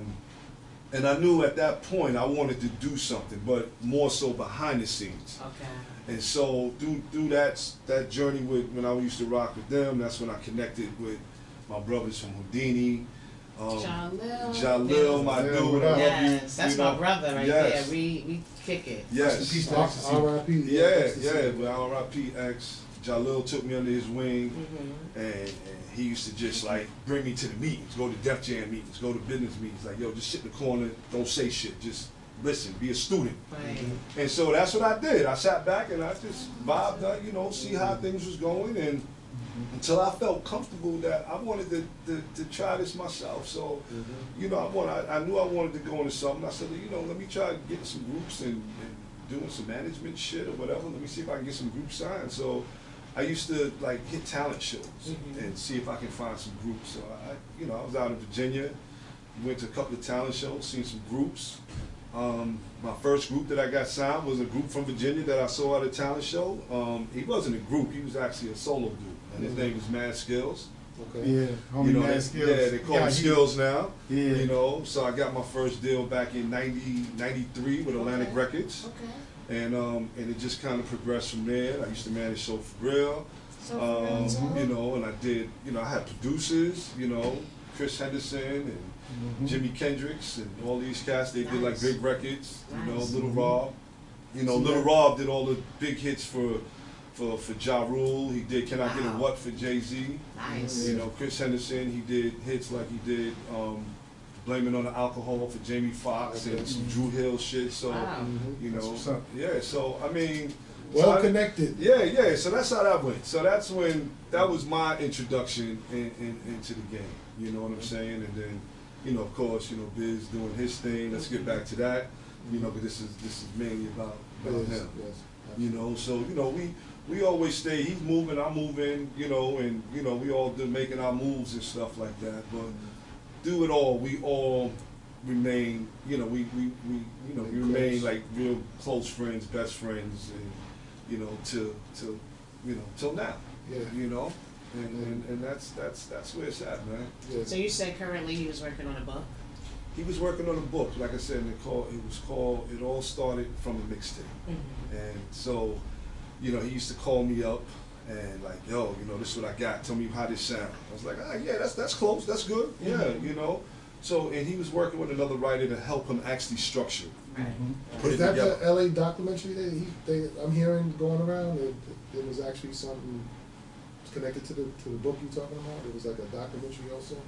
[SPEAKER 2] and I knew at that point I wanted to do something, but more so behind the scenes.
[SPEAKER 1] Okay.
[SPEAKER 2] And so through through that that journey with when I used to rock with them, that's when I connected with my brothers from Houdini. Um,
[SPEAKER 1] Jalil.
[SPEAKER 2] Jalil, my
[SPEAKER 4] Yeah,
[SPEAKER 2] dude,
[SPEAKER 4] what
[SPEAKER 2] I
[SPEAKER 4] up?
[SPEAKER 2] love you.
[SPEAKER 1] Yes, that's
[SPEAKER 2] you
[SPEAKER 1] my
[SPEAKER 2] know.
[SPEAKER 1] brother right
[SPEAKER 2] Yes.
[SPEAKER 1] there. We we kick it.
[SPEAKER 2] Yes.
[SPEAKER 4] Rest in peace to
[SPEAKER 3] R-
[SPEAKER 4] Ecstasy.
[SPEAKER 3] R I P.
[SPEAKER 2] Yeah,
[SPEAKER 3] Ecstasy.
[SPEAKER 2] yeah, but R I P X, Jalil took me under his wing,
[SPEAKER 1] Mm-hmm.
[SPEAKER 2] and, and he used to just like bring me to the meetings, go to Def Jam meetings, go to business meetings, like, yo, just sit in the corner, don't say shit, just listen, be a student.
[SPEAKER 1] Right.
[SPEAKER 2] And so that's what I did. I sat back and I just vibed out, you know, see how things was going, and until I felt comfortable that I wanted to, to, to try this myself. So,
[SPEAKER 3] Mhm.
[SPEAKER 2] you know, I want, I, I knew I wanted to go into something. I said, you know, let me try getting some groups and, and doing some management shit or whatever. Let me see if I can get some groups signed. So I used to like hit talent shows
[SPEAKER 1] Mhm.
[SPEAKER 2] and see if I can find some groups. So I, you know, I was out in Virginia, went to a couple of talent shows, seen some groups. Um, my first group that I got signed was a group from Virginia that I saw at a talent show. Um, he wasn't a group; he was actually a solo dude, and his
[SPEAKER 3] Mhm.
[SPEAKER 2] name was Mad Skills.
[SPEAKER 3] Okay.
[SPEAKER 4] Yeah, homie
[SPEAKER 2] You know,
[SPEAKER 4] Mad
[SPEAKER 2] they,
[SPEAKER 4] Skills.
[SPEAKER 2] yeah, they call
[SPEAKER 4] Yeah,
[SPEAKER 2] him
[SPEAKER 4] he-
[SPEAKER 2] Skills now.
[SPEAKER 4] Yeah.
[SPEAKER 2] You know, so I got my first deal back in ninety, ninety-three with Atlantic
[SPEAKER 1] Okay.
[SPEAKER 2] Records,
[SPEAKER 1] Okay.
[SPEAKER 2] and um, and it just kind of progressed from there. I used to manage Soul for Real,
[SPEAKER 1] So
[SPEAKER 2] um,
[SPEAKER 1] for real,
[SPEAKER 2] you know, and I did, you know, I had producers, you know, Chris Henderson and
[SPEAKER 4] Mhm.
[SPEAKER 2] Jimi Kendrix and all these cats. They did like
[SPEAKER 1] Nice.
[SPEAKER 2] big records, you know,
[SPEAKER 1] Nice.
[SPEAKER 2] Little
[SPEAKER 4] Mhm.
[SPEAKER 2] Rob. You know,
[SPEAKER 3] See
[SPEAKER 2] Little
[SPEAKER 3] that?
[SPEAKER 2] Rob did all the big hits for for for Ja Rule. He did Can I Get a
[SPEAKER 1] Wow.
[SPEAKER 2] What for Jay-Z.
[SPEAKER 1] nice.
[SPEAKER 2] You know, Chris Henderson, he did hits like he did um, Blame It on the Alcohol for Jamie Foxx and some Drew Hill shit. So
[SPEAKER 1] Wow.
[SPEAKER 3] Mhm.
[SPEAKER 2] you
[SPEAKER 4] That's
[SPEAKER 2] know,
[SPEAKER 4] what's up.
[SPEAKER 2] yeah. So I mean, so
[SPEAKER 3] Well
[SPEAKER 2] I-
[SPEAKER 3] connected.
[SPEAKER 2] yeah, yeah. So that's how that went. So that's when that was my introduction in, in, into the game. You know what I'm saying? And then, you know, of course, you know, Biz doing his thing. Let's get back to that. You know, but this is this is mainly about, about
[SPEAKER 3] Yes,
[SPEAKER 2] him.
[SPEAKER 3] yes.
[SPEAKER 2] You know, so you know, we we always stay. He's moving, I'm moving. You know, and you know, we all do making our moves and stuff like that. But do it all, we all remain. You know, we we, we you know we remain like real close friends, best friends, and you know, till till you know till now.
[SPEAKER 3] Yeah.
[SPEAKER 2] You know, and, and and that's that's that's where it's at, man.
[SPEAKER 3] Yeah.
[SPEAKER 1] So you said currently he was working on a book?
[SPEAKER 2] He was working on a book, like I said, and it called. It was called. It all started from a mixtape.
[SPEAKER 1] Mm-hmm.
[SPEAKER 2] And so, you know, he used to call me up and like, yo, you know, this is what I got. Tell me how this sound. I was like, ah, yeah, that's that's close. That's good. Yeah,
[SPEAKER 1] Mhm.
[SPEAKER 2] you know. So, and he was working with another writer to help him actually structure,
[SPEAKER 1] Right.
[SPEAKER 2] put
[SPEAKER 3] Is
[SPEAKER 2] it
[SPEAKER 3] that
[SPEAKER 2] together.
[SPEAKER 3] the L A documentary that he, they, I'm hearing going around? It, it was actually something connected to the to the book you're talking about. It was like a documentary also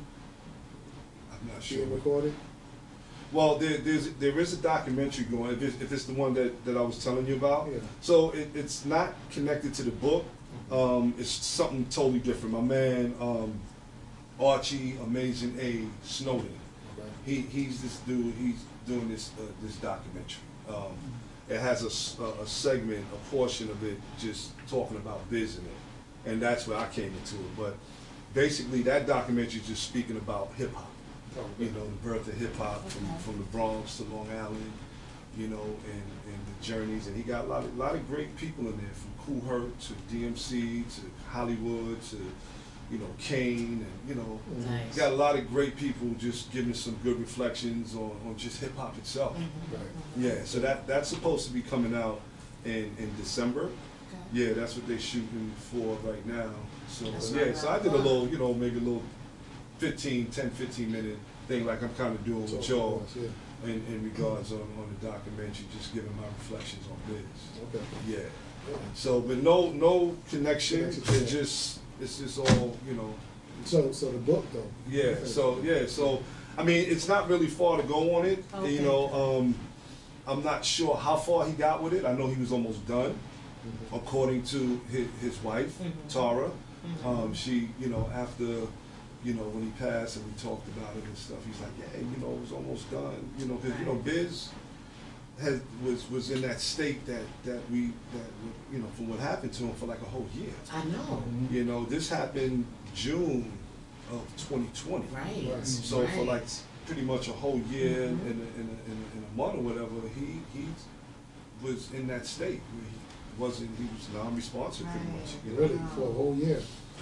[SPEAKER 2] I'm not sure.
[SPEAKER 3] being recorded.
[SPEAKER 2] Well, there, there's there is a documentary going. If it's, if it's the one that, that I was telling you about,
[SPEAKER 3] Yeah.
[SPEAKER 2] so it, it's not connected to the book. Um, it's something totally different. My man um, Archie Amazing A Snowden.
[SPEAKER 3] Right.
[SPEAKER 2] He he's this dude. He's doing this uh, this documentary. Um, it has a, s- a- a segment, a portion of it, just talking about Biz in it, and that's where I came into it. But basically, that documentary is just speaking about hip hop.
[SPEAKER 3] Oh,
[SPEAKER 2] You know, the birth of hip hop from,
[SPEAKER 1] Okay.
[SPEAKER 2] from the Bronx to Long Island, you know, and, and the journeys. And he got a lot of, lot of great people in there, from Kool Herc to D M C to Hollywood to, you know, Kane, and you know,
[SPEAKER 1] Nice.
[SPEAKER 2] got a lot of great people just giving some good reflections on, on just hip hop itself.
[SPEAKER 1] Mm-hmm.
[SPEAKER 3] Right.
[SPEAKER 2] Yeah, so that that's supposed to be coming out in, in December.
[SPEAKER 1] Okay.
[SPEAKER 2] Yeah, that's what they're shooting for right now. So
[SPEAKER 1] That's
[SPEAKER 2] yeah,
[SPEAKER 1] not
[SPEAKER 2] so I
[SPEAKER 1] bad.
[SPEAKER 2] did a little, you know, maybe a little fifteen, ten, fifteen minute thing like I'm kind of doing with
[SPEAKER 3] So,
[SPEAKER 2] y'all
[SPEAKER 3] yeah.
[SPEAKER 2] in, in regards on, on the documentary, just giving my reflections on Biz.
[SPEAKER 3] Okay.
[SPEAKER 2] Yeah.
[SPEAKER 3] Yeah.
[SPEAKER 2] So, but no, no connection.
[SPEAKER 3] Connection.
[SPEAKER 2] It just, it's just all, you know.
[SPEAKER 3] So, so the book though.
[SPEAKER 2] Yeah. So yeah. So I mean, it's not really far to go on it.
[SPEAKER 1] Okay.
[SPEAKER 2] You know, um, I'm not sure how far he got with it. I know he was almost done,
[SPEAKER 3] Mhm.
[SPEAKER 2] according to his, his wife,
[SPEAKER 1] Mhm.
[SPEAKER 2] Tara.
[SPEAKER 1] Mhm.
[SPEAKER 2] Um, she, you know, after, you know, when he passed and we talked about it and stuff, he's like, yeah, you know, it was almost done. You know, because you know, Biz had was was in that state that that we that you know from what happened to him for like a whole year.
[SPEAKER 1] I know.
[SPEAKER 2] You know, this happened June of twenty twenty.
[SPEAKER 1] Right.
[SPEAKER 3] Right.
[SPEAKER 2] So for like
[SPEAKER 1] Right.
[SPEAKER 2] pretty much a whole year
[SPEAKER 1] Mhm.
[SPEAKER 2] and in, a, in, a, in, a, in a month or whatever, he he was in that state where he wasn't. He was non-responsive pretty
[SPEAKER 1] Right.
[SPEAKER 2] much. You know,
[SPEAKER 3] Really, for a whole year.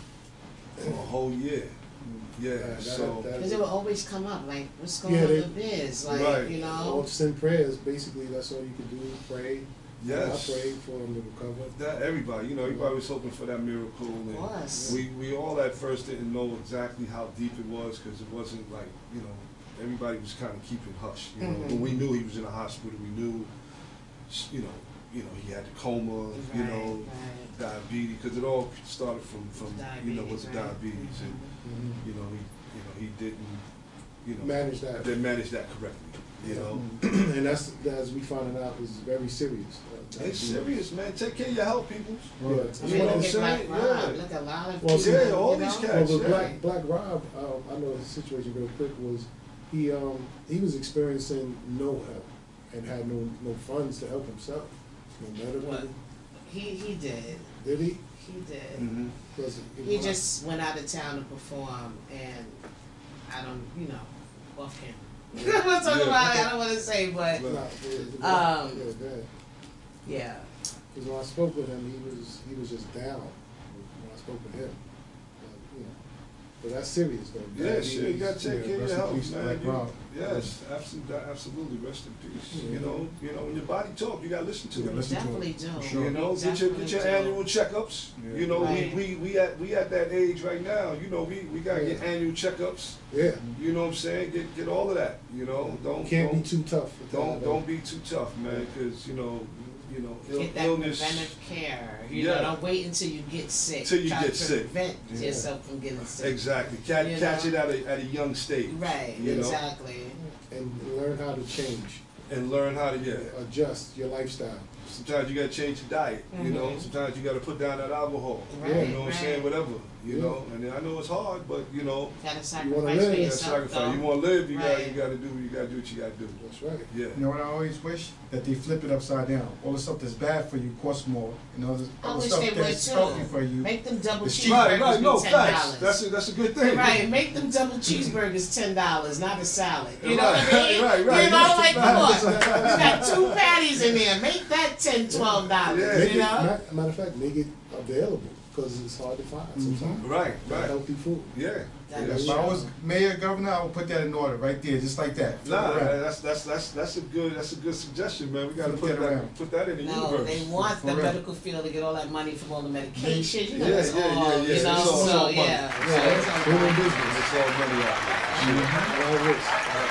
[SPEAKER 2] for a whole year. Yeah.
[SPEAKER 3] That-
[SPEAKER 2] So
[SPEAKER 3] that-
[SPEAKER 1] Because it would always come up, like, what's going
[SPEAKER 3] Yeah,
[SPEAKER 1] on
[SPEAKER 3] they-
[SPEAKER 1] with Biz? Like,
[SPEAKER 2] Right.
[SPEAKER 1] you
[SPEAKER 3] All
[SPEAKER 1] know?
[SPEAKER 3] send prayers, basically, that's all you can do, pray.
[SPEAKER 2] yes,
[SPEAKER 3] I prayed for him to recover.
[SPEAKER 2] that everybody. You know, everybody was hoping for that miracle.
[SPEAKER 1] Of
[SPEAKER 2] And
[SPEAKER 1] course.
[SPEAKER 2] we we all at first didn't know exactly how deep it was because it wasn't like you know everybody was kind of keeping hush. You know,
[SPEAKER 1] Mhm.
[SPEAKER 2] but we knew he was in a hospital. We knew, you know, you know he had the coma. You
[SPEAKER 1] Right,
[SPEAKER 2] know.
[SPEAKER 1] right.
[SPEAKER 2] Diabetes, because it all started from, from you know, was
[SPEAKER 1] Diabetes, right.
[SPEAKER 2] diabetes, and
[SPEAKER 3] Mhm.
[SPEAKER 2] you know, he, you know, he didn't, you know,
[SPEAKER 3] Manage that.
[SPEAKER 2] they managed that correctly, you know.
[SPEAKER 3] And that's, as we found out, is very serious. Uh,
[SPEAKER 2] It's serious, man. Take care of your health, people.
[SPEAKER 3] Yeah,
[SPEAKER 1] I mean,
[SPEAKER 3] That's what
[SPEAKER 1] look
[SPEAKER 3] I'm
[SPEAKER 1] at
[SPEAKER 2] saying,
[SPEAKER 1] Black Rob.
[SPEAKER 2] yeah.
[SPEAKER 1] Look, a lot of
[SPEAKER 3] Well,
[SPEAKER 1] people,
[SPEAKER 2] yeah, all
[SPEAKER 1] you
[SPEAKER 2] these
[SPEAKER 1] know?
[SPEAKER 2] cats.
[SPEAKER 3] Well, with
[SPEAKER 2] yeah.
[SPEAKER 3] Black, Black Rob, um, I know his situation real quick was, he, um, he was experiencing no help and had no, no funds to help himself. No medical.
[SPEAKER 1] What? He, he did.
[SPEAKER 3] Did he?
[SPEAKER 1] He did.
[SPEAKER 2] Mhm.
[SPEAKER 3] Was it-
[SPEAKER 1] He just went out of town to perform, and I don't, you know, off camera. I'm not talking
[SPEAKER 2] Yeah.
[SPEAKER 1] about it, I don't want to say, but
[SPEAKER 3] Nah, yeah, yeah,
[SPEAKER 1] Um,
[SPEAKER 3] yeah, bad.
[SPEAKER 1] yeah.
[SPEAKER 3] Because when I spoke with him, he was, he was just down when I spoke with him. But, you know, but that's serious though.
[SPEAKER 2] Yeah, sure. You gotta
[SPEAKER 3] Diabetes,
[SPEAKER 2] take care of
[SPEAKER 4] rest
[SPEAKER 2] your
[SPEAKER 4] in
[SPEAKER 2] health,
[SPEAKER 4] peace,
[SPEAKER 2] man.
[SPEAKER 4] Black
[SPEAKER 2] You-
[SPEAKER 4] Rob.
[SPEAKER 2] yes, absolutely, absolutely. Rest in peace.
[SPEAKER 3] Yeah.
[SPEAKER 2] You know, you know, when your body talk, you gotta listen to
[SPEAKER 4] You
[SPEAKER 2] it.
[SPEAKER 4] gotta listen to
[SPEAKER 1] Definitely
[SPEAKER 4] it,
[SPEAKER 1] do.
[SPEAKER 4] for sure.
[SPEAKER 2] You know, get your
[SPEAKER 1] Definitely
[SPEAKER 2] get your
[SPEAKER 1] do.
[SPEAKER 2] annual checkups.
[SPEAKER 4] Yeah.
[SPEAKER 2] You know,
[SPEAKER 1] Right.
[SPEAKER 2] we, we we at we at that age right now. You know, we, we gotta get
[SPEAKER 3] Yeah.
[SPEAKER 2] annual checkups.
[SPEAKER 3] Yeah.
[SPEAKER 2] You know what I'm saying? Get get all of that. You know, don't
[SPEAKER 3] Can't
[SPEAKER 2] don't
[SPEAKER 3] be too tough. with
[SPEAKER 2] don't
[SPEAKER 3] that,
[SPEAKER 2] don't be too tough, man. Because you know, you know, Ill,
[SPEAKER 1] Get that
[SPEAKER 2] illness.
[SPEAKER 1] preventive care. You
[SPEAKER 2] Yeah.
[SPEAKER 1] know, don't wait until you get sick.
[SPEAKER 2] Till you
[SPEAKER 1] Try
[SPEAKER 2] get
[SPEAKER 1] to
[SPEAKER 2] sick.
[SPEAKER 1] prevent
[SPEAKER 3] Yeah.
[SPEAKER 1] yourself from getting sick.
[SPEAKER 2] Exactly. Catch,
[SPEAKER 1] You
[SPEAKER 2] catch
[SPEAKER 1] know?
[SPEAKER 2] it at a, at a young stage.
[SPEAKER 1] Right,
[SPEAKER 2] You know?
[SPEAKER 1] exactly.
[SPEAKER 3] And learn how to change,
[SPEAKER 2] And learn how to, yeah.
[SPEAKER 3] adjust your lifestyle.
[SPEAKER 2] Sometimes you gotta change your diet, you know.
[SPEAKER 1] Mhm.
[SPEAKER 2] Sometimes you gotta put down that alcohol.
[SPEAKER 1] Right,
[SPEAKER 2] you know what I'm
[SPEAKER 1] right.
[SPEAKER 2] saying? Whatever, you
[SPEAKER 3] Yeah.
[SPEAKER 2] know. And I know it's hard, but you know,
[SPEAKER 1] Gotta
[SPEAKER 3] wanna
[SPEAKER 1] sacrifice
[SPEAKER 3] live,
[SPEAKER 1] for
[SPEAKER 3] you
[SPEAKER 2] you
[SPEAKER 1] yourself,
[SPEAKER 2] gotta sacrifice. You
[SPEAKER 1] though.
[SPEAKER 2] wanna live, you gotta
[SPEAKER 1] Right.
[SPEAKER 2] you gotta do you gotta do what you gotta do.
[SPEAKER 3] That's right.
[SPEAKER 2] Yeah.
[SPEAKER 4] You know what I always wish? That they flip it upside down. All the stuff that's bad for you costs more. You know, the
[SPEAKER 1] I
[SPEAKER 4] other
[SPEAKER 1] wish
[SPEAKER 4] stuff
[SPEAKER 1] they would
[SPEAKER 4] that's healthy for
[SPEAKER 1] too.
[SPEAKER 4] you.
[SPEAKER 1] Make them double
[SPEAKER 4] It's cheap.
[SPEAKER 2] Right,
[SPEAKER 1] cheeseburgers
[SPEAKER 2] right, no,
[SPEAKER 1] be ten
[SPEAKER 2] facts.
[SPEAKER 1] dollars.
[SPEAKER 2] That's a that's a good thing.
[SPEAKER 1] Right, make them double cheeseburgers ten dollars, not a salad. You know
[SPEAKER 2] Right,
[SPEAKER 1] what I mean?
[SPEAKER 2] right, right,
[SPEAKER 1] You know,
[SPEAKER 2] right.
[SPEAKER 1] like come on,
[SPEAKER 2] Facts.
[SPEAKER 1] you got two patties in there. Make that ten, twelve dollars.
[SPEAKER 2] Yeah.
[SPEAKER 3] Make
[SPEAKER 1] You
[SPEAKER 3] it,
[SPEAKER 1] know?
[SPEAKER 3] ma- matter of fact, make it available because it's hard to find sometimes.
[SPEAKER 2] Right, right.
[SPEAKER 3] Healthy food.
[SPEAKER 2] Yeah.
[SPEAKER 1] That
[SPEAKER 2] yeah.
[SPEAKER 1] is
[SPEAKER 4] If I was mayor, governor, I would put that in order right there, just like that. Flip
[SPEAKER 2] Nah,
[SPEAKER 4] it around.
[SPEAKER 2] that's that's that's that's a good that's a good suggestion, man. We gotta
[SPEAKER 4] Flip
[SPEAKER 2] put
[SPEAKER 4] that
[SPEAKER 2] that
[SPEAKER 4] around.
[SPEAKER 2] put that in the
[SPEAKER 1] No,
[SPEAKER 2] universe.
[SPEAKER 1] they want
[SPEAKER 4] For
[SPEAKER 1] the
[SPEAKER 4] real.
[SPEAKER 1] medical field to get all that money from all the medication. You know,
[SPEAKER 2] Yeah,
[SPEAKER 1] it's
[SPEAKER 2] yeah,
[SPEAKER 1] all,
[SPEAKER 2] yeah, yeah.
[SPEAKER 1] you
[SPEAKER 2] It's
[SPEAKER 1] know,
[SPEAKER 2] all- it's all
[SPEAKER 1] so
[SPEAKER 2] money.
[SPEAKER 1] yeah. So
[SPEAKER 3] Yeah,
[SPEAKER 1] it's all
[SPEAKER 3] doing
[SPEAKER 1] money.
[SPEAKER 3] business.
[SPEAKER 2] It's all money out there.
[SPEAKER 3] All risk.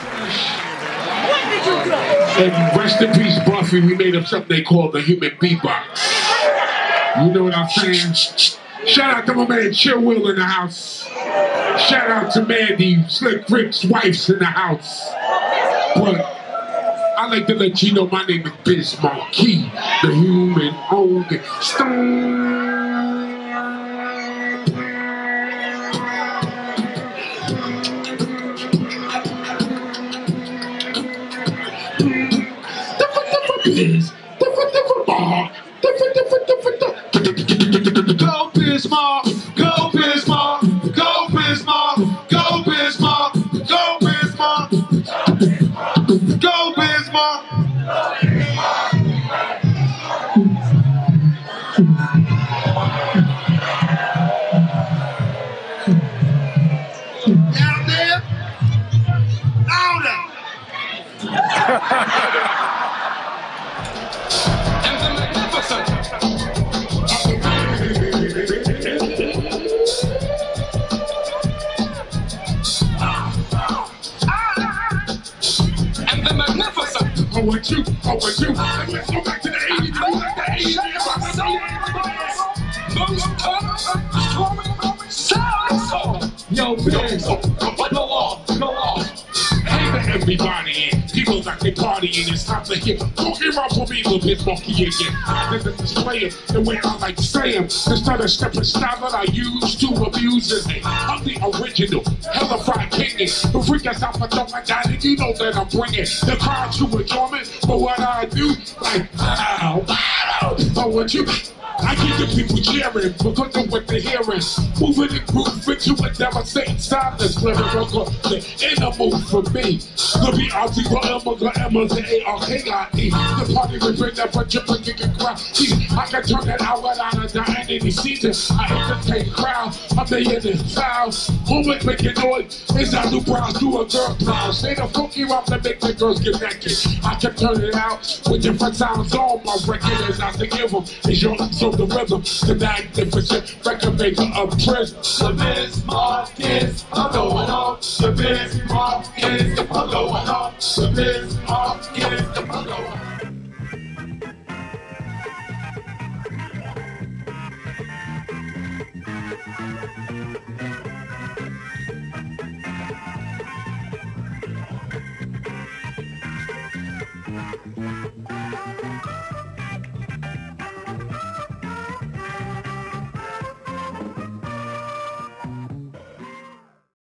[SPEAKER 5] And rest in peace, Buffy. We made up something they call the human beatbox. You know what I'm saying? Shout out to my man Chill Will in the house. Shout out to Mandy, Slick Rick's wife's in the house. But I like to let you know my name is Biz Marquis, the human owned stone. Biz. Go Bismarck, go Bismarck, go Bismarck, go Bismarck, go Bismarck, go Bismarck. Down there, louder. And the magnificent. And the magnificent. I want you, I want you. And let's go back to the eighties. I like the eighties. Yo, Biz, go off, go off. Hey to everybody in. People got their partying. It's time to hear. Don't give up for me, little Biz Monkey again. This is display it the way I like to say 'em. Instead of stepping style that I use to abuse it. I'm the original, hella fried king. The freak us out for don't I got it. You know that I'm bringing the crowd to enjoyment. But what I do, like, wow, wow. I want you. I keep the people cheering because of what they're hearing. Moving the groove into a devastating silence. Lyrical, the inner move for me. The B R T for Emma, the Emma, the A R K I E. The party will bring that bunch of kicking crowd. See, I can turn that out without a dime any season. I entertain crowd. I'm the in the foul. Who would make it noise? Is that new browse do a girl browse? Say the funky rock to make the girls get naked. I can turn it out with different sounds on my record as I to give them. Is your so the rhythm, the magnificent record maker of prison. The Bismarck is a going on. The Bismarck is a going on. The Bismarck is a going on.
[SPEAKER 6] Thank you.